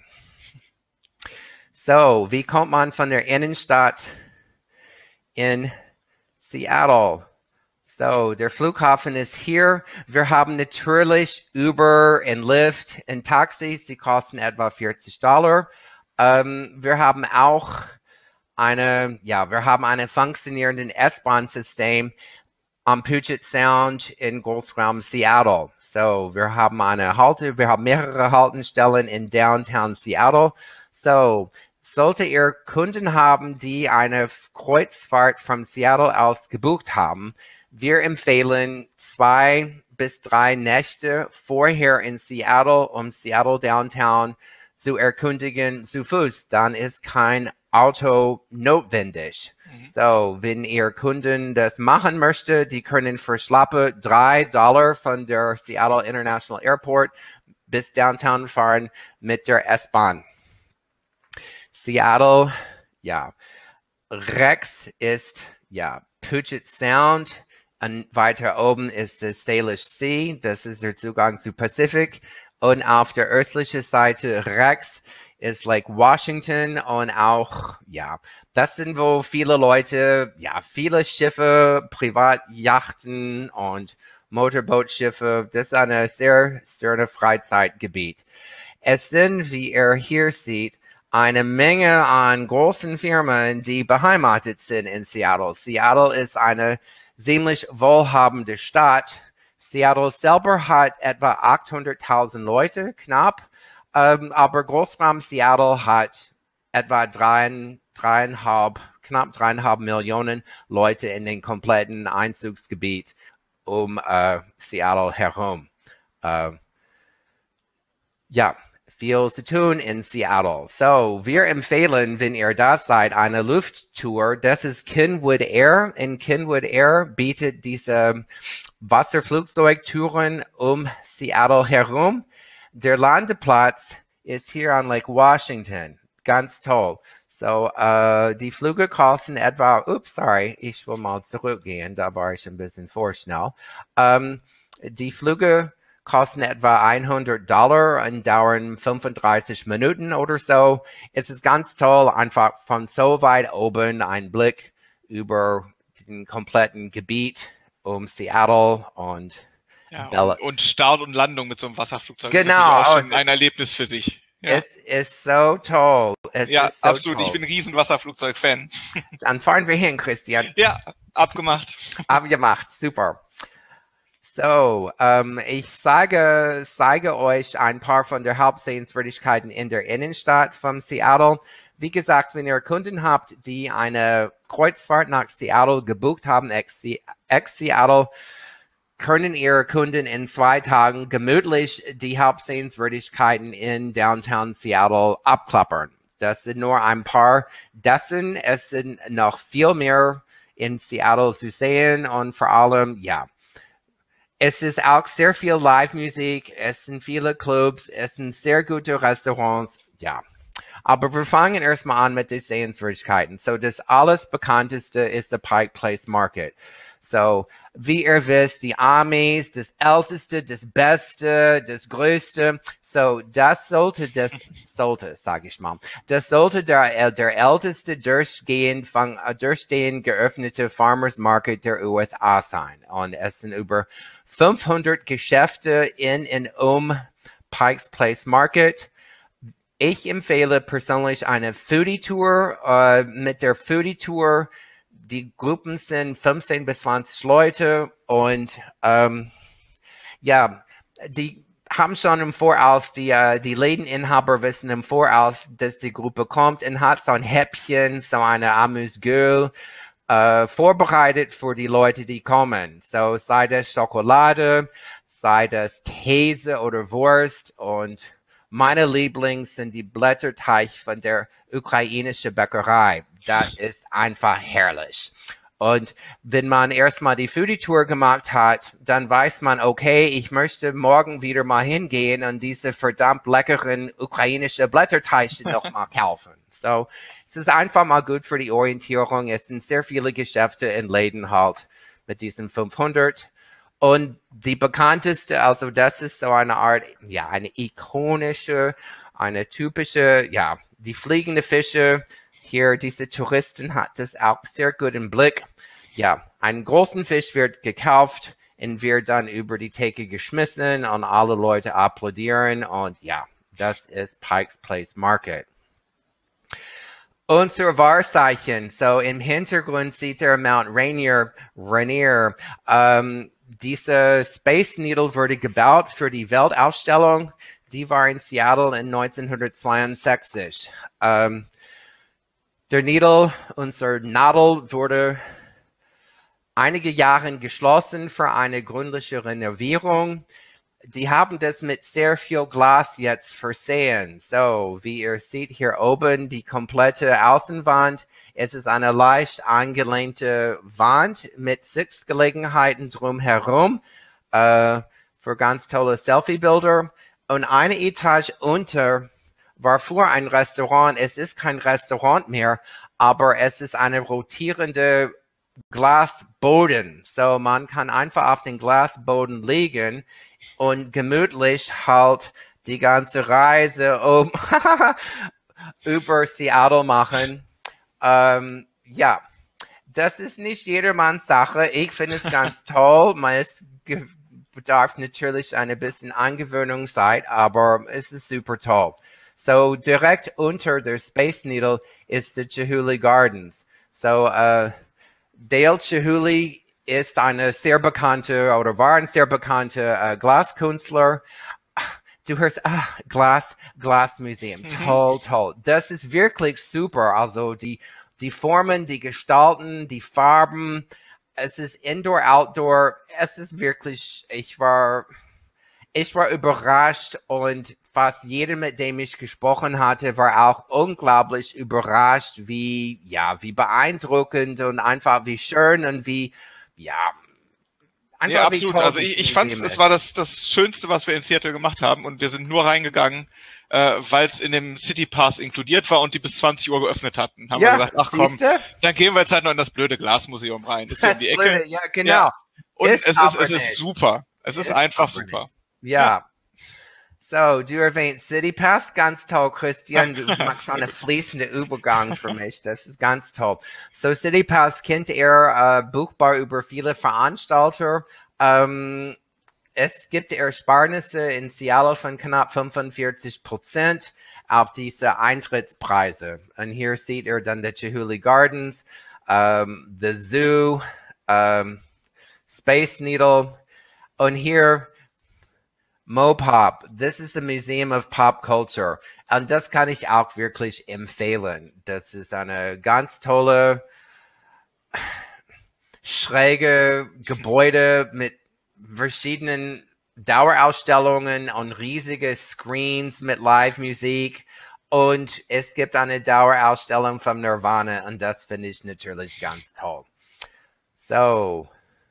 So, wie kommt man von der Innenstadt in Seattle? So, der Flughafen ist hier. Wir haben natürlich Uber und Lyft und Taxis, die kosten etwa vierzig Dollar. Ähm, wir haben auch eine, ja, wir haben ein funktionierendes S-Bahn-System am Puget Sound in Großraum Seattle. So, wir haben eine Halte, wir haben mehrere Haltestellen in Downtown Seattle. So, sollte ihr Kunden haben, die eine Kreuzfahrt von Seattle aus gebucht haben, wir empfehlen zwei bis drei Nächte vorher in Seattle, um Seattle Downtown zu erkundigen zu Fuß. Dann ist kein Auto notwendig. Mhm. So, wenn ihr Kunden das machen möchte, die können für schlappe drei Dollar von der Seattle International Airport bis Downtown fahren mit der S-Bahn. Seattle, ja, rechts ist, ja, Puget Sound. Und weiter oben ist der Salish Sea, das ist der Zugang zu Pazifik. Und auf der östlichen Seite rechts ist Lake Washington und auch, ja, das sind, wo viele Leute, ja, viele Schiffe, Privatjachten und Motorbootschiffe, das ist ein sehr schönes Freizeitgebiet. Es sind, wie ihr hier seht, eine Menge an großen Firmen, die beheimatet sind in Seattle. Seattle ist eine ziemlich wohlhabende Stadt. Seattle selber hat etwa achthunderttausend Leute, knapp. Ähm, aber Großraum Seattle hat etwa drei, dreieinhalb, knapp dreieinhalb Millionen Leute in den kompletten Einzugsgebiet um äh, Seattle herum. Äh, ja, viel zu tun in Seattle. So, wir empfehlen, wenn ihr da seid, eine Lufttour. Das ist Kenwood Air. In Kenwood Air bietet diese Wasserflugzeugtouren um Seattle herum. Der Landeplatz ist hier an Lake Washington. Ganz toll. So, uh, die Flüge kosten etwa, ups, sorry, ich will mal zurückgehen, da war ich ein bisschen vorschnell. Um, die Flüge kosten etwa hundert Dollar und dauern fünfunddreißig Minuten oder so. Es ist ganz toll, einfach von so weit oben einen Blick über den kompletten Gebiet um Seattle und ja, und, und Start und Landung mit so einem Wasserflugzeug. Genau. Ist auch schon ein Erlebnis für sich. Ja. Es ist so toll. Es ja, ist so absolut. Toll. Ich bin ein riesen Wasserflugzeug-Fan. Dann fahren wir hin, Christian. Ja, abgemacht. Abgemacht, super. So, ähm, ich sage, zeige euch ein paar von der Hauptsehenswürdigkeiten in der Innenstadt von Seattle. Wie gesagt, wenn ihr Kunden habt, die eine Kreuzfahrt nach Seattle gebucht haben, ex-Seattle, können ihre Kunden in zwei Tagen gemütlich die Hauptsehenswürdigkeiten in Downtown Seattle abklappern. Das sind nur ein paar dessen. Es sind noch viel mehr in Seattle zu sehen und vor allem, ja, es ist auch sehr viel Live-Musik, es sind viele Clubs, es sind sehr gute Restaurants, ja. Aber wir fangen erstmal an mit den Sehenswürdigkeiten. So, das alles bekannteste ist der Pike Place Market. So, wie ihr wisst, die Amis, das Älteste, das Beste, das Größte. So, das sollte, das sollte, sage ich mal, das sollte der, der älteste durchgehend, von, durchgehend geöffnete Farmers Market der U S A sein. Und es sind über fünfhundert Geschäfte in und um Pike's Place Market. Ich empfehle persönlich eine Foodie-Tour. Uh, mit der Foodie-Tour, die Gruppen sind fünfzehn bis zwanzig Leute und ähm, ja, die haben schon im Voraus, die, uh, die Lädeninhaber wissen im Voraus, dass die Gruppe kommt und hat so ein Häppchen, so eine Amuse-Gueule uh, vorbereitet für die Leute, die kommen. So sei das Schokolade, sei das Käse oder Wurst und meine Lieblings sind die Blätterteig von der ukrainischen Bäckerei. Das ist einfach herrlich. Und wenn man erstmal die Foodie-Tour gemacht hat, dann weiß man, okay, ich möchte morgen wieder mal hingehen und diese verdammt leckeren ukrainischen Blätterteige noch mal kaufen. So, es ist einfach mal gut für die Orientierung. Es sind sehr viele Geschäfte in Läden halt mit diesen fünfhundert. Und die bekannteste, also das ist so eine Art, ja, eine ikonische, eine typische, ja, die fliegende Fische. Hier, diese Touristen hat das auch sehr gut im Blick. Ja, einen großen Fisch wird gekauft und wird dann über die Theke geschmissen und alle Leute applaudieren. Und ja, das ist Pike's Place Market. Unser Wahrzeichen, so im Hintergrund sieht ihr Mount Rainier, Rainier, ähm, diese Space Needle wurde gebaut für die Weltausstellung. Die war in Seattle in neunzehnhundertzweiundsechzig. Ähm, der Needle, unser Nadel, wurde einige Jahre geschlossen für eine gründliche Renovierung. Die haben das mit sehr viel Glas jetzt versehen. So, wie ihr seht hier oben, die komplette Außenwand. Es ist eine leicht angelehnte Wand mit Sitzgelegenheiten drumherum äh, für ganz tolle Selfie-Bilder. Und eine Etage unter war früher ein Restaurant. Es ist kein Restaurant mehr, aber es ist eine rotierende Glasboden. So, man kann einfach auf den Glasboden liegen und gemütlich halt die ganze Reise um über Seattle machen. Ähm, ja, das ist nicht jedermanns Sache. Ich finde es ganz toll. Man ist, bedarf natürlich eine bisschen Angewöhnungszeit, aber es ist super toll. So direkt unter der Space Needle ist die Chihuly Gardens. So uh, Dale Chihuly ist eine sehr bekannte oder war ein sehr bekannter uh, Glaskünstler. Du hörst, ah, Glas, Glasmuseum, mhm. toll, toll. Das ist wirklich super. Also die, die Formen, die Gestalten, die Farben, es ist Indoor, Outdoor, es ist wirklich, ich war, ich war überrascht und fast jeder, mit dem ich gesprochen hatte, war auch unglaublich überrascht, wie, ja, wie beeindruckend und einfach wie schön und wie, ja, Nee, absolut. Also ich, ich fand es war das, das Schönste, was wir in Seattle gemacht haben und wir sind nur reingegangen, äh, weil es in dem City Pass inkludiert war und die bis zwanzig Uhr geöffnet hatten. Haben ja, wir gesagt, ach komm, siehste? Dann gehen wir jetzt halt noch in das blöde Glasmuseum rein. Das ist das hier um die blöde, Ecke. Ja, genau. Ja. Und ist es ist, es ist super. Es ist, ist einfach super. Ja. ja. So, du erwähnst City Pass, ganz toll, Christian. Du machst so einen fließenden Übergang für mich. Das ist ganz toll. So, City Pass kennt ihr, äh, buchbar über viele Veranstalter. Um, es gibt Ersparnisse in Seattle von knapp fünfundvierzig Prozent auf diese Eintrittspreise. Und hier seht ihr dann die Chihuly Gardens, um, the Zoo, um, Space Needle, und hier Mopop. This is the Museum of Pop Culture. Und das kann ich auch wirklich empfehlen. Das ist eine ganz tolle, schräge Gebäude mit verschiedenen Dauerausstellungen und riesige Screens mit Live-Musik. Und es gibt eine Dauerausstellung von Nirvana und das finde ich natürlich ganz toll. So.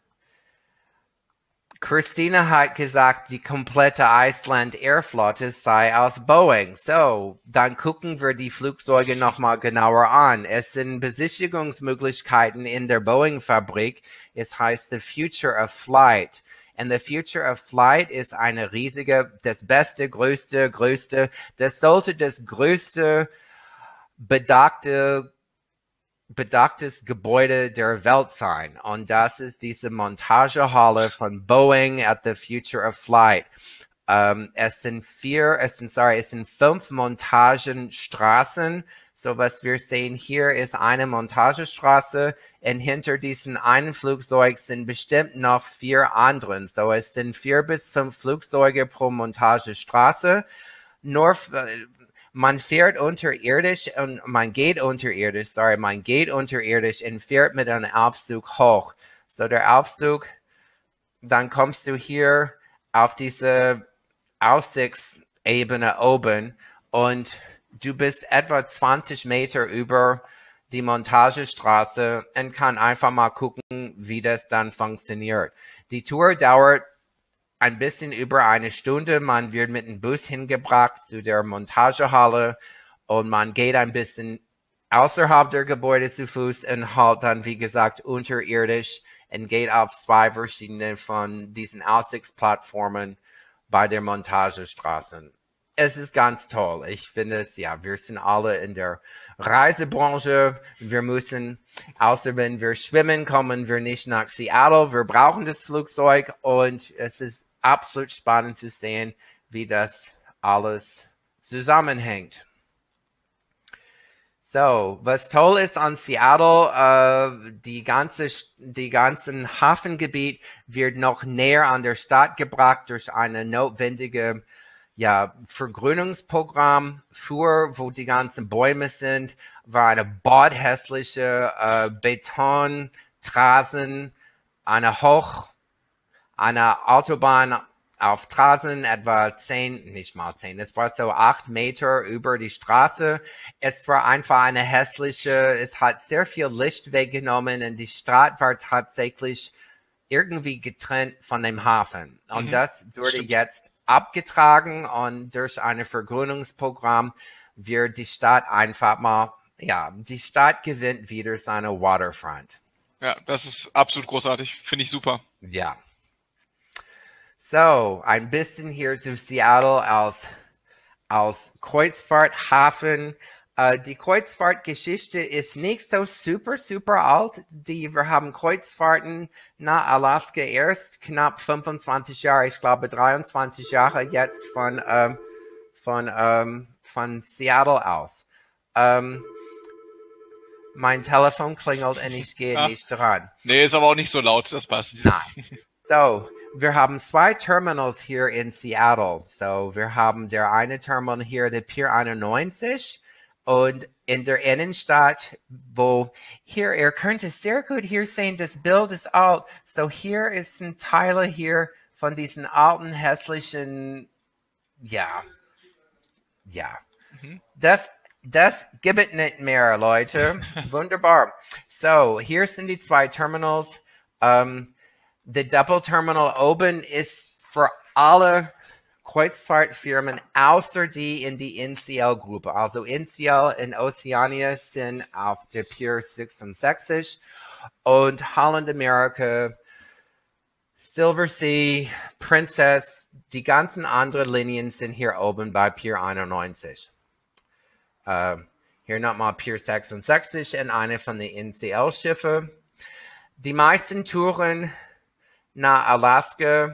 Christina hat gesagt, die komplette Iceland Airflotte sei aus Boeing. So, dann gucken wir die Flugzeuge nochmal genauer an. Es sind Besichtigungsmöglichkeiten in der Boeing-Fabrik. Es heißt The Future of Flight. And The Future of Flight ist eine riesige, das beste, größte, größte, das sollte das größte, bedachte bedachtes Gebäude der Welt sein. Und das ist diese Montagehalle von Boeing at the Future of Flight. Um, es sind vier, es sind, sorry, es sind fünf Montagenstraßen. So, was wir sehen hier ist eine Montagestraße und hinter diesen einen Flugzeug sind bestimmt noch vier anderen. So, es sind vier bis fünf Flugzeuge pro Montagestraße. Nur, Man fährt unterirdisch und man geht unterirdisch, sorry, man geht unterirdisch und fährt mit einem Aufzug hoch. So der Aufzug, dann kommst du hier auf diese Aussichtsebene oben und du bist etwa zwanzig Meter über die Montagestraße und kann einfach mal gucken, wie das dann funktioniert. Die Tour dauert ein bisschen über eine Stunde. Man wird mit dem Bus hingebracht zu der Montagehalle und man geht ein bisschen außerhalb der Gebäude zu Fuß und halt dann, wie gesagt, unterirdisch und geht auf zwei verschiedene von diesen Aussichtsplattformen bei der Montagestraße. Es ist ganz toll. Ich finde es, ja, wir sind alle in der Reisebranche. Wir müssen, außer wenn wir schwimmen, kommen wir nicht nach Seattle. Wir brauchen das Flugzeug und es ist absolut spannend zu sehen, wie das alles zusammenhängt. So, was toll ist an Seattle, äh, die ganze, die ganzen Hafengebiet wird noch näher an der Stadt gebracht durch eine notwendige, ja, Vergrünungsprogramm. Früher, wo die ganzen Bäume sind, war eine bordhässliche äh, Betontrasen, eine Hoch, eine Autobahn auf Straßen, etwa zehn, nicht mal zehn, es war so acht Meter über die Straße. Es war einfach eine hässliche, es hat sehr viel Licht weggenommen und die Stadt war tatsächlich irgendwie getrennt von dem Hafen. Und mhm, das wurde stimmt. Jetzt abgetragen und durch ein Vergrünungsprogramm wird die Stadt einfach mal, ja, die Stadt gewinnt wieder seine Waterfront. Ja, das ist absolut großartig. Finde ich super. Ja. So, ein bisschen hier zu Seattle als, als Kreuzfahrthafen. Uh, die Kreuzfahrtgeschichte ist nicht so super, super alt. Die, wir haben Kreuzfahrten nach Alaska erst knapp fünfundzwanzig Jahre, ich glaube dreiundzwanzig Jahre jetzt von, ähm, von, ähm, von Seattle aus. Ähm, mein Telefon klingelt und ich gehe ja. nicht dran. Nee, ist aber auch nicht so laut, das passt. Nein. So, wir haben zwei Terminals hier in Seattle. So, wir haben der eine Terminal hier, der Pier einundneunzig, und in der Innenstadt, wo hier, ihr könnt es sehr gut hier sehen, das Bild ist alt. So, hier ist ein Teil hier von diesen alten, hässlichen, ja, ja, mhm. das, das gibt es nicht mehr, Leute. Wunderbar. So, hier sind die zwei Terminals. Um, Der Doppelterminal oben ist für alle Kreuzfahrtfirmen außer die in die N C L-Gruppe. Also N C L in Oceania sind auf der Pier sechsundsechzig und Holland America, Silversea, Princess, die ganzen anderen Linien sind hier oben bei Pier einundneunzig. Uh, hier nochmal Pier sechsundsechzig und eine von den N C L-Schiffe. Die meisten Touren nach Alaska.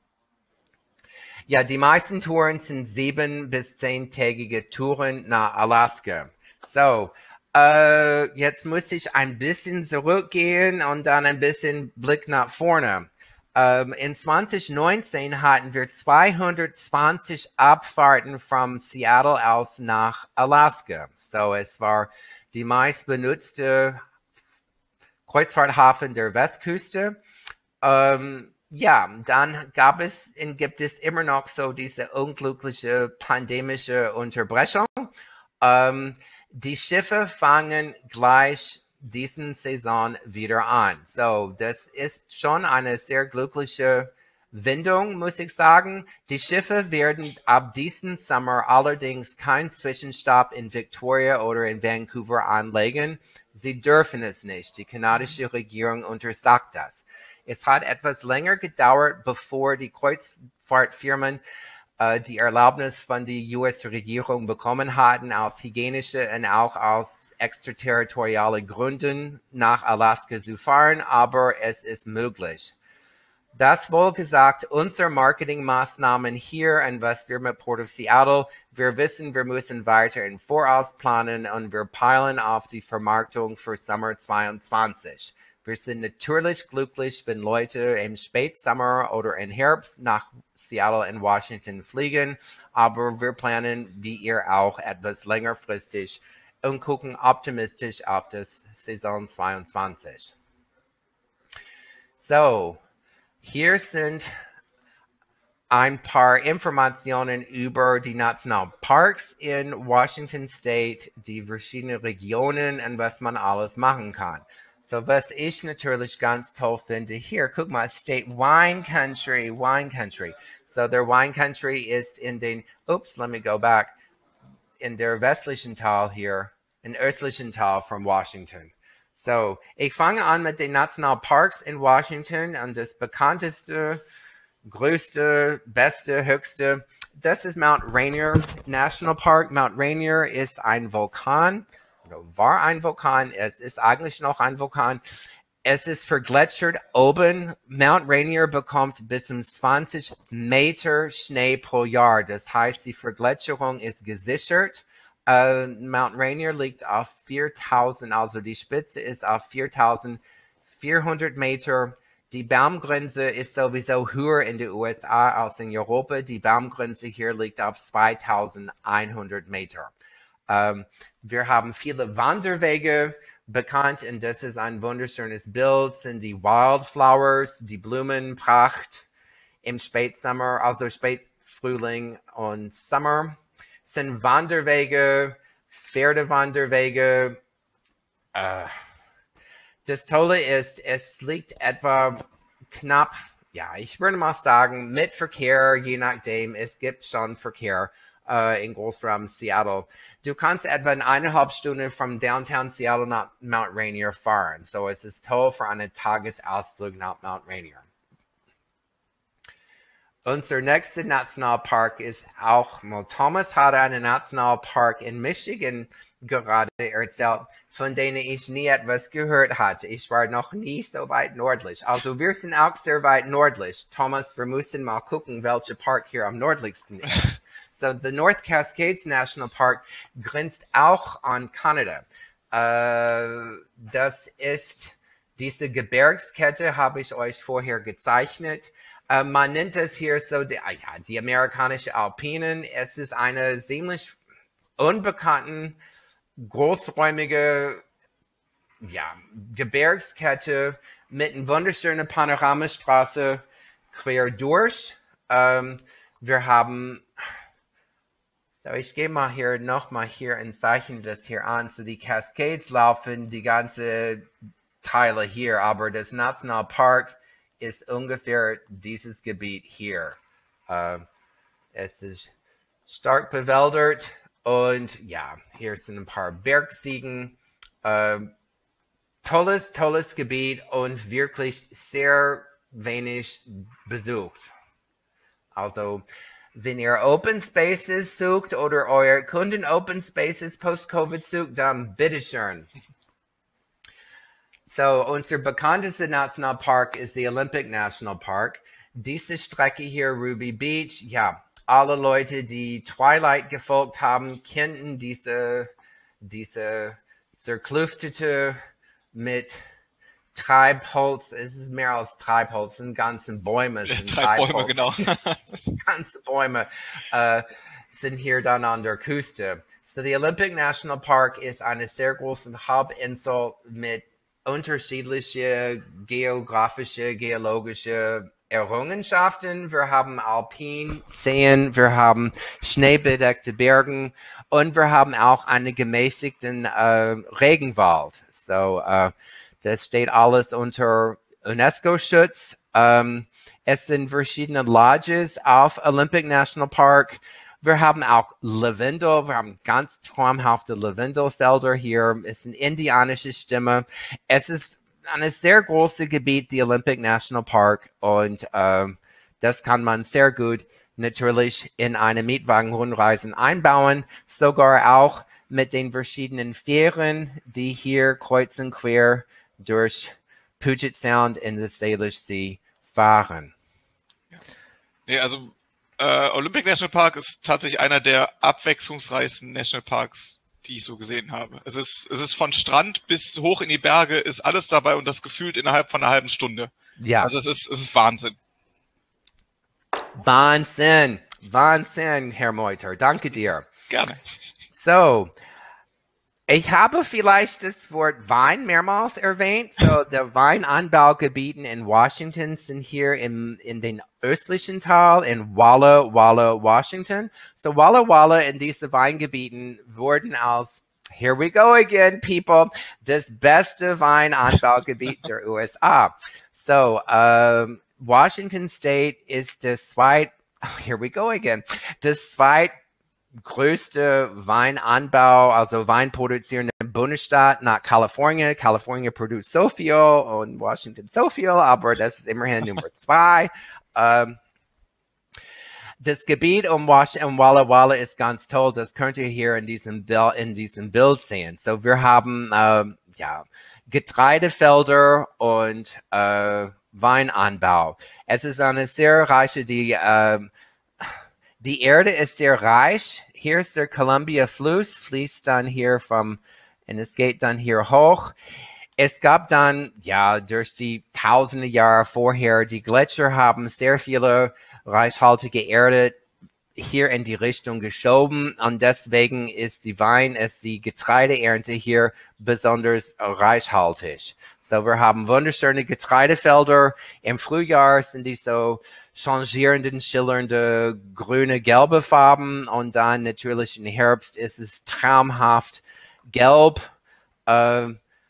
Ja, die meisten Touren sind sieben- bis zehntägige Touren nach Alaska. So, äh, jetzt muss ich ein bisschen zurückgehen und dann ein bisschen Blick nach vorne. Ähm, in zwanzig neunzehn hatten wir zweihundertzwanzig Abfahrten von Seattle aus nach Alaska. So, es war die meistbenutzte Kreuzfahrthafen der Westküste. Ähm, ja, dann gab es und gibt es immer noch so diese unglückliche pandemische Unterbrechung. Ähm, die Schiffe fangen gleich diesen Saison wieder an. So, das ist schon eine sehr glückliche Wendung, muss ich sagen. Die Schiffe werden ab diesem Sommer allerdings keinen Zwischenstopp in Victoria oder in Vancouver anlegen. Sie dürfen es nicht. Die kanadische Regierung untersagt das. Es hat etwas länger gedauert, bevor die Kreuzfahrtfirmen äh, die Erlaubnis von der U S-Regierung bekommen hatten, aus hygienischen und auch aus extraterritorialen Gründen nach Alaska zu fahren, aber es ist möglich. Das wohl gesagt, unsere Marketingmaßnahmen hier und was wir mit Port of Seattle, wir wissen, wir müssen weiter im Voraus planen und wir peilen auf die Vermarktung für Sommer zweiundzwanzig. Wir sind natürlich glücklich, wenn Leute im Spätsommer oder im Herbst nach Seattle und Washington fliegen, aber wir planen, wie ihr auch, etwas längerfristig und gucken optimistisch auf das Saison zweiundzwanzig. So, hier sind ein paar Informationen über die Nationalparks in Washington State, die verschiedenen Regionen und was man alles machen kann. So, was ich natürlich ganz toll finde, hier, guck mal, State Wine Country, Wine Country. So, der Wine Country ist in den, oops, let me go back, in der westlichen Teil hier, im östlichen Teil von Washington. So, ich fange an mit den Nationalparks in Washington und das bekannteste, größte, beste, höchste, das ist Mount Rainier National Park. Mount Rainier ist ein Vulkan. War ein Vulkan, es ist eigentlich noch ein Vulkan. Es ist vergletschert oben. Mount Rainier bekommt bis zu zwanzig Meter Schnee pro Jahr. Das heißt, die Vergletscherung ist gesichert. Uh, Mount Rainier liegt auf viertausend, also die Spitze ist auf viertausendvierhundert Meter. Die Baumgrenze ist sowieso höher in den U S A als in Europa. Die Baumgrenze hier liegt auf zweitausendeinhundert Meter. Um, wir haben viele Wanderwege bekannt und das ist ein wunderschönes Bild, sind die Wildflowers, die Blumenpracht im Spätsommer, also Spätfrühling und Sommer, sind Wanderwege, Pferdewanderwege. Uh, das Tolle ist, es liegt etwa knapp, ja, ich würde mal sagen, mit Verkehr, je nachdem, es gibt schon Verkehr uh, in Großraum Seattle. Du kannst etwa in eineinhalb Stunden von Downtown Seattle nach Mount Rainier fahren. So, es ist toll für einen Tagesausflug nach Mount Rainier. Unser nächster Nationalpark ist auch, well, Thomas hat einen Nationalpark in Michigan gerade erzählt, von denen ich nie etwas gehört hatte. Ich war noch nie so weit nördlich. Also wir sind auch sehr weit nördlich. Thomas, wir müssen mal gucken, welcher Park hier am nördlichsten ist. So the North Cascades National Park grenzt auch an Kanada. Äh, das ist diese Gebirgskette, habe ich euch vorher gezeichnet. Äh, man nennt es hier so die, ah ja, die amerikanische Alpinen. Es ist eine ziemlich unbekannte, großräumige ja, Gebirgskette mit einer wunderschönen Panoramastraße quer durch. Ähm, wir haben, so ich gehe mal hier nochmal hier und zeichne das hier an. So die Cascades laufen die ganze Teile hier, aber das Nationalpark ist ungefähr dieses Gebiet hier. Äh, es ist stark bewäldert und ja, hier sind ein paar Bergziegen. Äh, tolles, tolles Gebiet und wirklich sehr wenig besucht. Also, wenn ihr Open Spaces sucht oder euer Kunden Open Spaces post-Covid sucht, dann bitteschön. So, unser bekanntester Nationalpark ist der Olympic National Park. Diese Strecke hier, Ruby Beach, ja, alle Leute, die Twilight gefolgt haben, kennen diese, diese zerklüftete mit Treibholz, es ist mehr als Treibholz, es sind ganze Bäume. Sind Treibbäume, genau. ganze Bäume äh, sind hier dann an der Küste. So, der Olympic National Park ist eine sehr große Halbinsel mit unterschiedliche geografische, geologische Errungenschaften. Wir haben Alpin, Seen, wir haben schneebedeckte Bergen und wir haben auch einen gemäßigten äh, Regenwald. So, äh, das steht alles unter UNESCO-Schutz. Ähm, es sind verschiedene Lodges auf Olympic National Park. Wir haben auch Lavendel, wir haben ganz traumhafte Lavendelfelder hier. Es ist eine indianische Stimme. Es ist ein sehr großes Gebiet, die Olympic National Park. Und äh, das kann man sehr gut natürlich in eine Mietwagen-Rundreisen einbauen. Sogar auch mit den verschiedenen Fähren, die hier kreuz und quer durch Puget Sound in the Salish Sea fahren. Ja. Nee, also äh, Olympic National Park ist tatsächlich einer der abwechslungsreichsten Nationalparks, die ich so gesehen habe. Es ist, es ist von Strand bis hoch in die Berge, ist alles dabei und das gefühlt innerhalb von einer halben Stunde. Ja. Also es ist, es ist Wahnsinn. Wahnsinn, Wahnsinn, Herr Meuter. Danke dir. Gerne. So, ich habe vielleicht das Wort Wein mehrmals erwähnt. So, der Weinanbaugebieten in Washington sind hier im, in den östlichen Teil in Walla Walla, Washington. So, Walla Walla in diesen Weingebieten wurden als, here we go again, people, das beste Weinanbaugebiet der U S A. So, um, Washington State ist das zweit, oh, here we go again, das zweit größte Weinanbau, also Weinproduzierende Bundesstaat nach Kalifornien. Kalifornien produziert so viel und Washington so viel, aber das ist immerhin Nummer zwei. Ähm, das Gebiet um, Was um Walla Walla ist ganz toll. Das könnt ihr hier in diesem, Bild, in diesem Bild sehen. So, wir haben ähm, ja, Getreidefelder und äh, Weinanbau. Es ist eine sehr reiche, die äh, Die Erde ist sehr reich. Hier ist der Columbia-Fluss, fließt dann hier vom, und es geht dann hier hoch. Es gab dann, ja, durch die tausende Jahre vorher, die Gletscher haben sehr viele reichhaltige Erde hier in die Richtung geschoben und deswegen ist die Wein, ist die Getreideernte hier besonders reichhaltig. So, wir haben wunderschöne Getreidefelder. Im Frühjahr sind die so changierenden, schillernde, grüne, gelbe Farben und dann natürlich im Herbst ist es traumhaft gelb. Äh,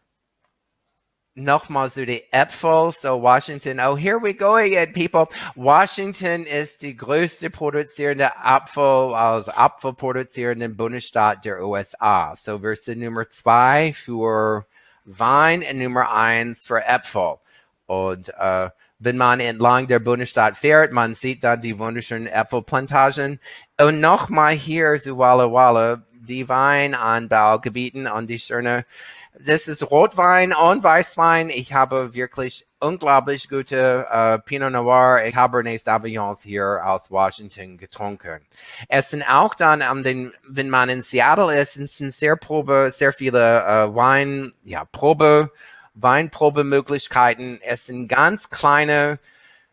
Nochmal so die Äpfel, so Washington, oh, here we go again, people. Washington ist die größte produzierende Apfel, also Apfelproduzierende Bundesstaat der U S A. So wir sind Nummer zwei für Wein und Nummer eins für Äpfel. Und äh, wenn man entlang der Bundesstaat fährt, man sieht dann die wunderschönen Äpfelplantagen. Und nochmal hier zu Walla Walla, die Weinanbaugebieten und die schöne, das ist Rotwein und Weißwein. Ich habe wirklich unglaublich gute äh, Pinot Noir und Cabernet Sauvignons hier aus Washington getrunken. Es sind auch dann, um den, wenn man in Seattle ist, es sind sehr Probe, sehr viele äh, Wein, ja, Probe, Weinprobemöglichkeiten. Es sind ganz kleine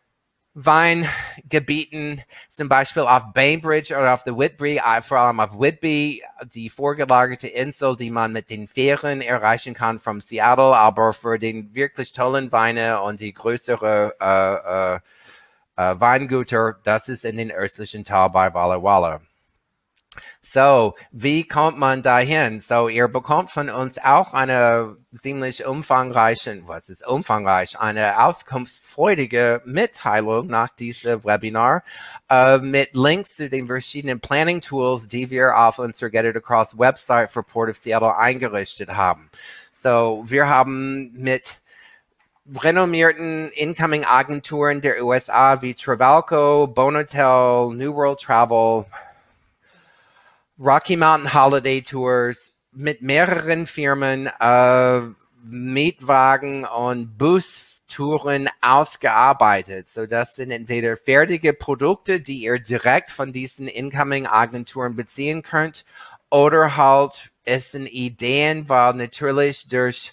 Weingebieten, zum Beispiel auf Bainbridge oder auf der Whitby, vor allem auf Whitby, die vorgelagerte Insel, die man mit den Fähren erreichen kann von Seattle, aber für den wirklich tollen Weine und die größere äh, äh, äh, Weingüter, das ist in den östlichen Teil bei Walla Walla. So, wie kommt man dahin? So, ihr bekommt von uns auch eine ziemlich umfangreiche, was ist umfangreich, eine auskunftsfreudige Mitteilung nach diesem Webinar äh, mit Links zu den verschiedenen Planning Tools, die wir auf unserer Get It Across Website für Port of Seattle eingerichtet haben. So, wir haben mit renommierten Incoming-Agenturen der U S A wie Travelco, Bonotel, New World Travel, Rocky Mountain Holiday Tours mit mehreren Firmen äh, Mietwagen und Bustouren ausgearbeitet. So, das sind entweder fertige Produkte, die ihr direkt von diesen Incoming-Agenturen beziehen könnt, oder halt es sind Ideen, weil natürlich durch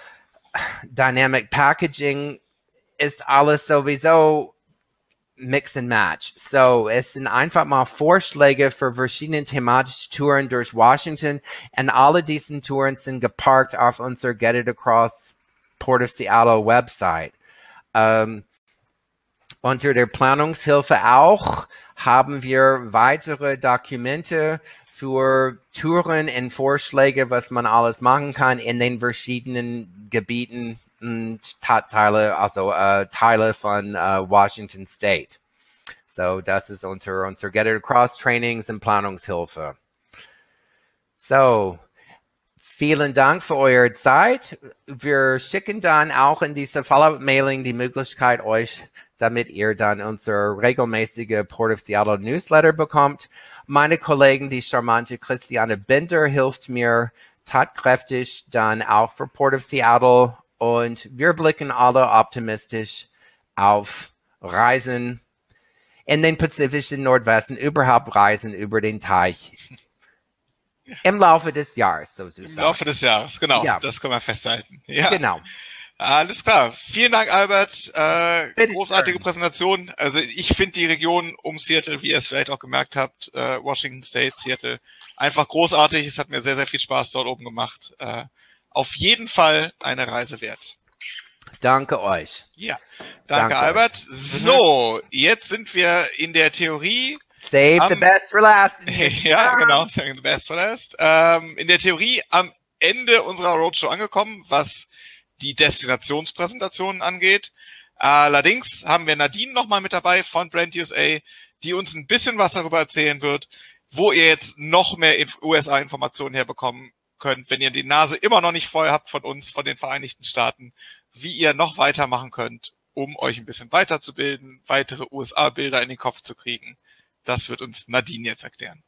Dynamic Packaging ist alles sowieso Mix and Match. So, es sind einfach mal Vorschläge für verschiedene thematische Touren durch Washington und alle diesen Touren sind geparkt auf unserer Get It Across Port of Seattle Website. Ähm, unter der Planungshilfe auch haben wir weitere Dokumente für Touren und Vorschläge, was man alles machen kann in den verschiedenen Gebieten Stadtteile, also äh, Teile von äh, Washington State. So, das ist unter unser Get It Across Trainings und Planungshilfe. So, vielen Dank für eure Zeit. Wir schicken dann auch in diese Follow-up-Mailing die Möglichkeit euch, damit ihr dann unser regelmäßige Port of Seattle Newsletter bekommt. Meine Kollegin, die charmante Christiane Binder, hilft mir tatkräftig dann auch für Port of Seattle. Und wir blicken alle optimistisch auf Reisen in den pazifischen Nordwesten, überhaupt Reisen über den Teich im Laufe des Jahres, sozusagen. Im Laufe des Jahres, genau. Ja. Das können wir festhalten. Ja. Genau. Alles klar. Vielen Dank, Albert. Äh, Bitte großartige schön. Präsentation. Also ich finde die Region um Seattle, wie ihr es vielleicht auch gemerkt habt, äh, Washington State, Seattle, einfach großartig. Es hat mir sehr, sehr viel Spaß dort oben gemacht. Äh, Auf jeden Fall eine Reise wert. Danke euch. Ja, danke, Danke Albert. euch. So, jetzt sind wir in der Theorie. Save am, the best for last. Ja, genau, saving the best for last. Ähm, in der Theorie am Ende unserer Roadshow angekommen, was die Destinationspräsentationen angeht. Allerdings haben wir Nadine nochmal mit dabei von Brand U S A, die uns ein bisschen was darüber erzählen wird, wo ihr jetzt noch mehr U S A-Informationen herbekommen könnt, wenn ihr die Nase immer noch nicht voll habt von uns, von den Vereinigten Staaten, wie ihr noch weitermachen könnt, um euch ein bisschen weiterzubilden, weitere U S A-Bilder in den Kopf zu kriegen. Das wird uns Nadine jetzt erklären.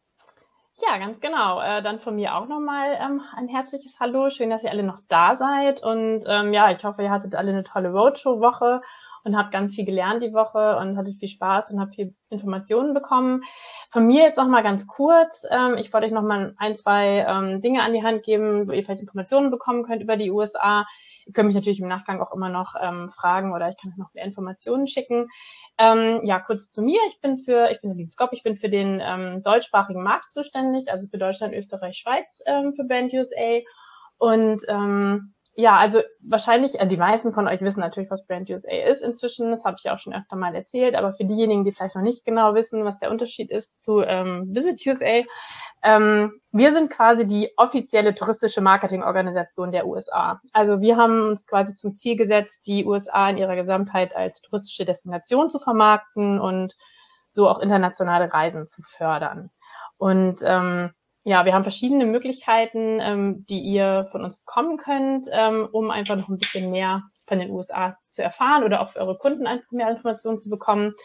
Ja, ganz genau. Äh, dann von mir auch nochmal ähm, ein herzliches Hallo. Schön, dass ihr alle noch da seid. Und ähm, ja, ich hoffe, ihr hattet alle eine tolle Roadshow-Woche und habt ganz viel gelernt die Woche und hattet viel Spaß und habt viel Informationen bekommen. Von mir jetzt nochmal ganz kurz. Ähm, ich wollte euch nochmal ein, zwei ähm, Dinge an die Hand geben, wo ihr vielleicht Informationen bekommen könnt über die U S A. Ihr könnt mich natürlich im Nachgang auch immer noch ähm, fragen oder ich kann euch noch mehr Informationen schicken. Ähm, ja, kurz zu mir. Ich bin für, ich bin Nadine Skop, ich bin für den ähm, deutschsprachigen Markt zuständig, also für Deutschland, Österreich, Schweiz ähm, für Brand U S A. Und ähm, ja, also wahrscheinlich, äh, die meisten von euch wissen natürlich, was Brand U S A ist inzwischen. Das habe ich auch schon öfter mal erzählt. Aber für diejenigen, die vielleicht noch nicht genau wissen, was der Unterschied ist zu ähm, Visit U S A, ähm, wir sind quasi die offizielle touristische Marketingorganisation der U S A. Also wir haben uns quasi zum Ziel gesetzt, die U S A in ihrer Gesamtheit als touristische Destination zu vermarkten und so auch internationale Reisen zu fördern. Und ähm, ja, wir haben verschiedene Möglichkeiten, ähm, die ihr von uns bekommen könnt, ähm, um einfach noch ein bisschen mehr von den U S A zu erfahren oder auch für eure Kunden einfach mehr Informationen zu bekommen.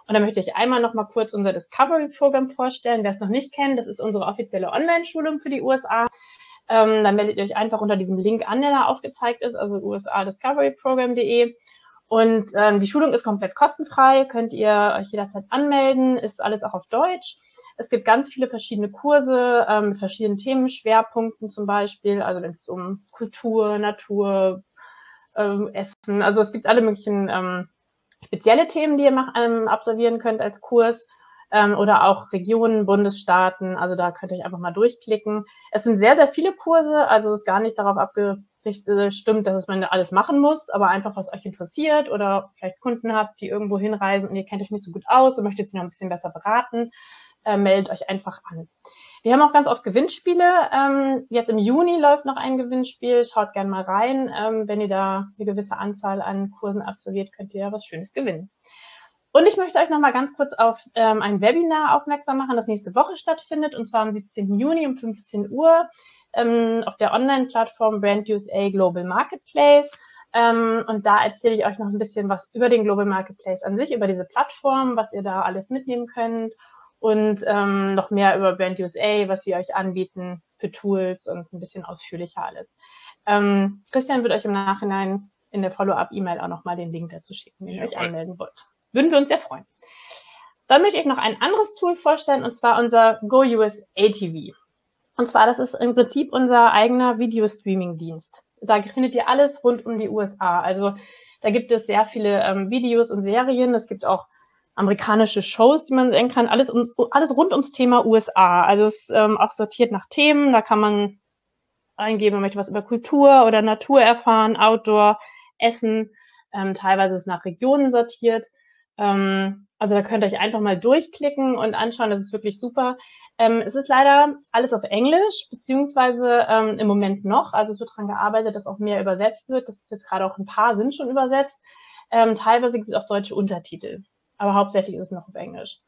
Und dann möchte ich einmal noch mal kurz unser Discovery-Programm vorstellen. Wer es noch nicht kennt, das ist unsere offizielle Online-Schulung für die U S A. Ähm, dann meldet ihr euch einfach unter diesem Link an, der da aufgezeigt ist, also u s a discovery program punkt d e. Und ähm, die Schulung ist komplett kostenfrei, könnt ihr euch jederzeit anmelden, ist alles auch auf Deutsch. Es gibt ganz viele verschiedene Kurse ähm, mit verschiedenen Themenschwerpunkten zum Beispiel, also wenn es um Kultur, Natur, ähm, Essen, also es gibt alle möglichen ähm, spezielle Themen, die ihr mach, ähm, absolvieren könnt als Kurs, ähm, oder auch Regionen, Bundesstaaten, also da könnt ihr euch einfach mal durchklicken. Es sind sehr, sehr viele Kurse, also es ist gar nicht darauf abgestimmt, dass man alles machen muss, aber einfach, was euch interessiert oder vielleicht Kunden habt, die irgendwo hinreisen und ihr kennt euch nicht so gut aus und möchtet sie noch ein bisschen besser beraten, äh, meldet euch einfach an. Wir haben auch ganz oft Gewinnspiele. Ähm, jetzt im Juni läuft noch ein Gewinnspiel. Schaut gerne mal rein. Ähm, wenn ihr da eine gewisse Anzahl an Kursen absolviert, könnt ihr ja was Schönes gewinnen. Und ich möchte euch noch mal ganz kurz auf ähm, ein Webinar aufmerksam machen, das nächste Woche stattfindet, und zwar am siebzehnten Juni um fünfzehn Uhr ähm, auf der Online-Plattform Brand U S A Global Marketplace. Ähm, und da erzähle ich euch noch ein bisschen was über den Global Marketplace an sich, über diese Plattform, was ihr da alles mitnehmen könnt. Und ähm, noch mehr über Brand U S A, was wir euch anbieten für Tools und ein bisschen ausführlicher alles. Ähm, Christian wird euch im Nachhinein in der Follow-up-E-Mail auch nochmal den Link dazu schicken, wenn ihr euch anmelden wollt. Würden wir uns sehr freuen. Dann möchte ich euch noch ein anderes Tool vorstellen, und zwar unser Go U S A T V. Und zwar, das ist im Prinzip unser eigener Video-Streaming-Dienst. Da findet ihr alles rund um die U S A. Also da gibt es sehr viele ähm, Videos und Serien. Es gibt auch amerikanische Shows, die man sehen kann, alles, ums, alles rund ums Thema U S A. Also es ist ähm, auch sortiert nach Themen, da kann man eingeben, man möchte was über Kultur oder Natur erfahren, Outdoor, Essen, ähm, teilweise ist es nach Regionen sortiert. Ähm, also da könnt ihr euch einfach mal durchklicken und anschauen, das ist wirklich super. Ähm, es ist leider alles auf Englisch, beziehungsweise ähm, im Moment noch, also es wird daran gearbeitet, dass auch mehr übersetzt wird, das ist jetzt gerade auch ein paar sind schon übersetzt. Ähm, teilweise gibt es auch deutsche Untertitel. Aber hauptsächlich ist es noch auf Englisch.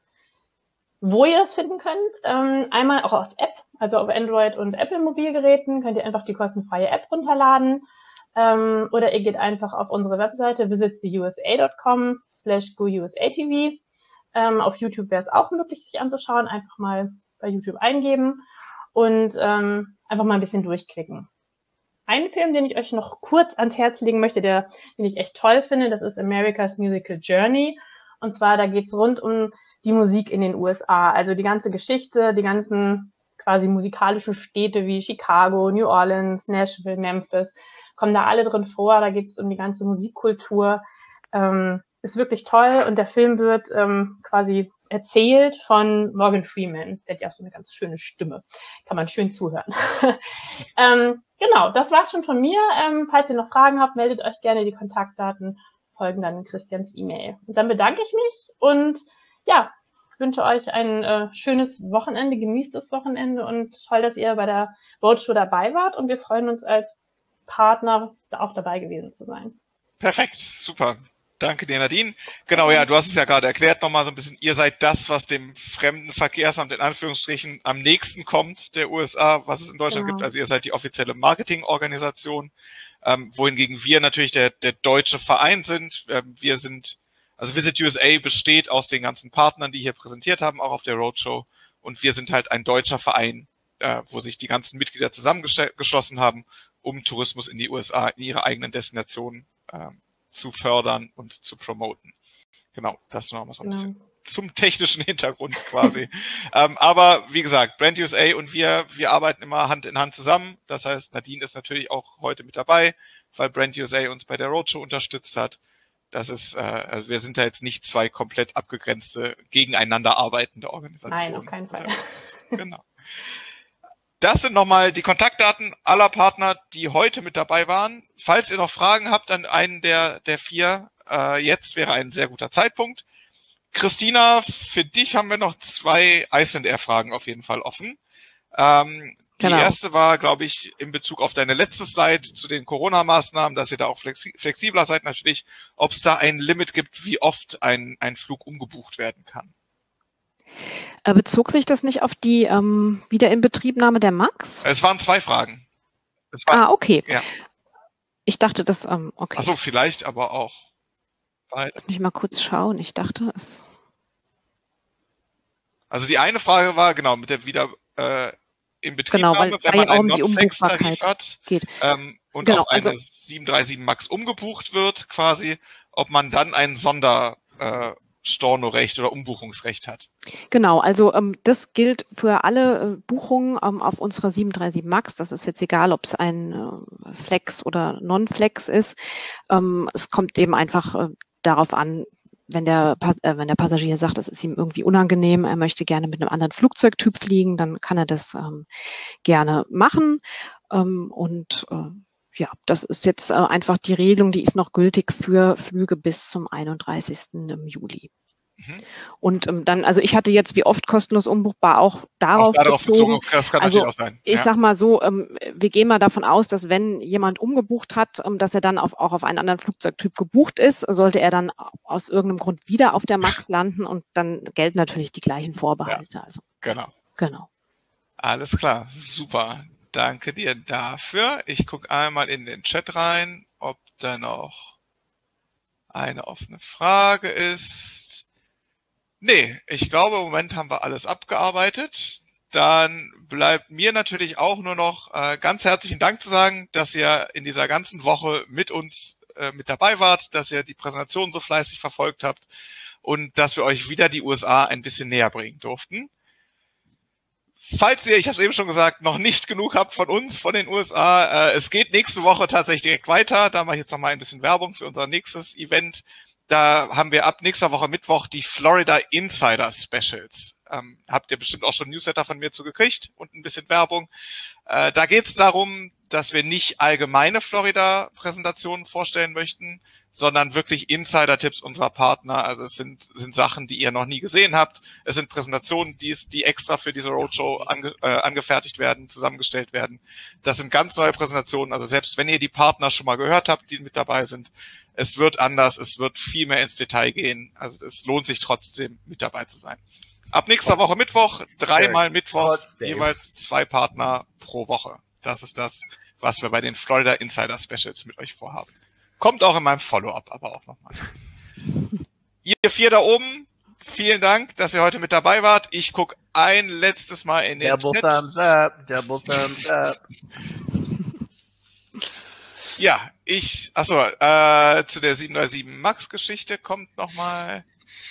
Wo ihr das finden könnt, ähm, einmal auch auf App, also auf Android und Apple Mobilgeräten, könnt ihr einfach die kostenfreie App runterladen. Ähm, oder ihr geht einfach auf unsere Webseite visit the u s a dot com slash go u s a t v. Ähm, auf YouTube wäre es auch möglich, sich anzuschauen. Einfach mal bei YouTube eingeben und ähm, einfach mal ein bisschen durchklicken. Ein Film, den ich euch noch kurz ans Herz legen möchte, der, den ich echt toll finde, das ist America's Musical Journey. Und zwar, da geht's rund um die Musik in den U S A. Also die ganze Geschichte, die ganzen quasi musikalischen Städte wie Chicago, New Orleans, Nashville, Memphis, kommen da alle drin vor. Da geht's um die ganze Musikkultur. Ähm, ist wirklich toll. Und der Film wird ähm, quasi erzählt von Morgan Freeman. Der hat ja auch so eine ganz schöne Stimme. Kann man schön zuhören. ähm, genau, das war's schon von mir. Ähm, falls ihr noch Fragen habt, meldet euch gerne. Die Kontaktdaten folgen dann in Christians E-Mail. Und dann bedanke ich mich und ja, wünsche euch ein äh, schönes Wochenende, genießt das Wochenende und toll, dass ihr bei der Roadshow dabei wart, und wir freuen uns als Partner auch dabei gewesen zu sein. Perfekt, super. Danke dir, Nadine. Genau, ja, du hast es ja gerade erklärt nochmal so ein bisschen, ihr seid das, was dem Fremdenverkehrsamt in Anführungsstrichen am nächsten kommt, der U S A, was es in Deutschland Genau. gibt. Also ihr seid die offizielle Marketingorganisation. Ähm, wohingegen wir natürlich der, der deutsche Verein sind. Ähm, wir sind, also Visit U S A besteht aus den ganzen Partnern, die hier präsentiert haben, auch auf der Roadshow. Und wir sind halt ein deutscher Verein, äh, wo sich die ganzen Mitglieder zusammengeschlossen haben, um Tourismus in die U S A, in ihre eigenen Destinationen äh, zu fördern und zu promoten. Genau, das noch mal so ein Genau. bisschen zum technischen Hintergrund quasi. ähm, aber wie gesagt, Brand U S A und wir, wir arbeiten immer Hand in Hand zusammen. Das heißt, Nadine ist natürlich auch heute mit dabei, weil Brand U S A uns bei der Roadshow unterstützt hat. Das ist, äh, also wir sind da jetzt nicht zwei komplett abgegrenzte, gegeneinander arbeitende Organisationen. Nein, auf keinen Fall. Ja, genau. Das sind nochmal die Kontaktdaten aller Partner, die heute mit dabei waren. Falls ihr noch Fragen habt an einen der, der vier, äh, jetzt wäre ein sehr guter Zeitpunkt. Christina, für dich haben wir noch zwei Iceland Air Fragen auf jeden Fall offen. Ähm, Genau. Die erste war, glaube ich, in Bezug auf deine letzte Slide zu den Corona-Maßnahmen, dass ihr da auch flexi flexibler seid natürlich, ob es da ein Limit gibt, wie oft ein, ein Flug umgebucht werden kann. Äh, Bezog sich das nicht auf die ähm, Wiederinbetriebnahme der MAX? Es waren zwei Fragen. Es war, Ah, okay. Ja. Ich dachte, das, ähm, okay. Achso, vielleicht aber auch beide. Lass mich mal kurz schauen. Ich dachte, es Also die eine Frage war, genau, mit der wieder äh, in Genau, weil Betriebnahme, es wenn da man ja auch einen um die Non-Flex-Tarif Umbuchbarkeit hat geht. ähm, und Genau, auf eine also sieben drei sieben Max umgebucht wird quasi, ob man dann ein Sonder äh, Stornorecht oder Umbuchungsrecht hat. Genau, also ähm, das gilt für alle äh, Buchungen ähm, auf unserer sieben drei sieben Max. Das ist jetzt egal, ob es ein äh, Flex oder Non-Flex ist. Ähm, es kommt eben einfach äh, darauf an, wenn der, äh, wenn der Passagier sagt, es ist ihm irgendwie unangenehm, er möchte gerne mit einem anderen Flugzeugtyp fliegen, dann kann er das ähm, gerne machen. Ähm, und äh, ja, das ist jetzt äh, einfach die Regelung, die ist noch gültig für Flüge bis zum einunddreißigsten Juli. Mhm. Und ähm, dann, also ich hatte jetzt wie oft kostenlos umbuchbar auch darauf, auch darauf bezogen. bezogen. Das kann also natürlich auch sein. ich Ja. sag mal so, ähm, wir gehen mal davon aus, dass wenn jemand umgebucht hat, ähm, dass er dann auf, auch auf einen anderen Flugzeugtyp gebucht ist, sollte er dann aus irgendeinem Grund wieder auf der Max landen und dann gelten natürlich die gleichen Vorbehalte. Ja, also genau. Genau. Alles klar, super. Danke dir dafür. Ich gucke einmal in den Chat rein, ob da noch eine offene Frage ist. Nee, ich glaube, im Moment haben wir alles abgearbeitet. Dann bleibt mir natürlich auch nur noch äh, ganz herzlichen Dank zu sagen, dass ihr in dieser ganzen Woche mit uns äh, mit dabei wart, dass ihr die Präsentation so fleißig verfolgt habt und dass wir euch wieder die U S A ein bisschen näher bringen durften. Falls ihr, ich habe es eben schon gesagt, noch nicht genug habt von uns, von den U S A, äh, es geht nächste Woche tatsächlich direkt weiter. Da mache ich jetzt noch mal ein bisschen Werbung für unser nächstes Event. Da haben wir ab nächster Woche Mittwoch die Florida Insider Specials. Ähm, habt ihr bestimmt auch schon Newsletter von mir zugekriegt und ein bisschen Werbung. Äh, da geht es darum, dass wir nicht allgemeine Florida-Präsentationen vorstellen möchten, sondern wirklich Insider-Tipps unserer Partner. Also es sind, sind Sachen, die ihr noch nie gesehen habt. Es sind Präsentationen, die, die extra für diese Roadshow ange, äh, angefertigt werden, zusammengestellt werden. Das sind ganz neue Präsentationen. Also selbst wenn ihr die Partner schon mal gehört habt, die mit dabei sind, es wird anders, es wird viel mehr ins Detail gehen. Also es lohnt sich trotzdem, mit dabei zu sein. Ab nächster Woche Mittwoch, dreimal Mittwochs, jeweils zwei Partner pro Woche. Das ist das, was wir bei den Florida Insider Specials mit euch vorhaben. Kommt auch in meinem Follow-up aber auch nochmal. Ihr vier da oben, vielen Dank, dass ihr heute mit dabei wart. Ich gucke ein letztes Mal in den Double Chat. thumbs up, double thumbs up. Ja, ich, achso, äh, zu der sieben drei sieben Max Geschichte kommt nochmal.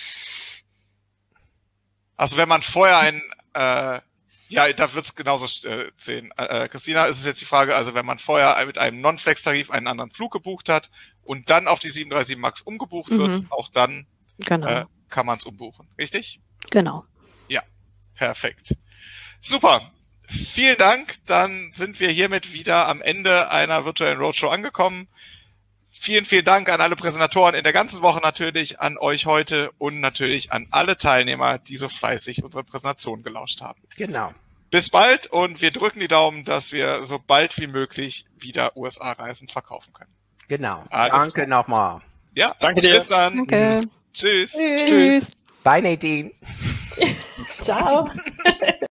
Also wenn man vorher ein, äh, ja, da wird's genauso äh, zählen. Äh, Christina, ist es jetzt die Frage, also wenn man vorher mit einem Non-Flex-Tarif einen anderen Flug gebucht hat und dann auf die sieben drei sieben Max umgebucht Mhm. wird, auch dann Genau. äh, kann man es umbuchen, richtig? Genau. Ja, perfekt. Super. Vielen Dank. Dann sind wir hiermit wieder am Ende einer virtuellen Roadshow angekommen. Vielen, vielen Dank an alle Präsentatoren in der ganzen Woche natürlich, an euch heute und natürlich an alle Teilnehmer, die so fleißig unsere Präsentation gelauscht haben. Genau. Bis bald und wir drücken die Daumen, dass wir so bald wie möglich wieder U S A-Reisen verkaufen können. Genau. Alles Danke klar. nochmal. Ja, Danke dir. bis dann. Danke. Tschüss. Tschüss. Bye, Nadine. Ciao.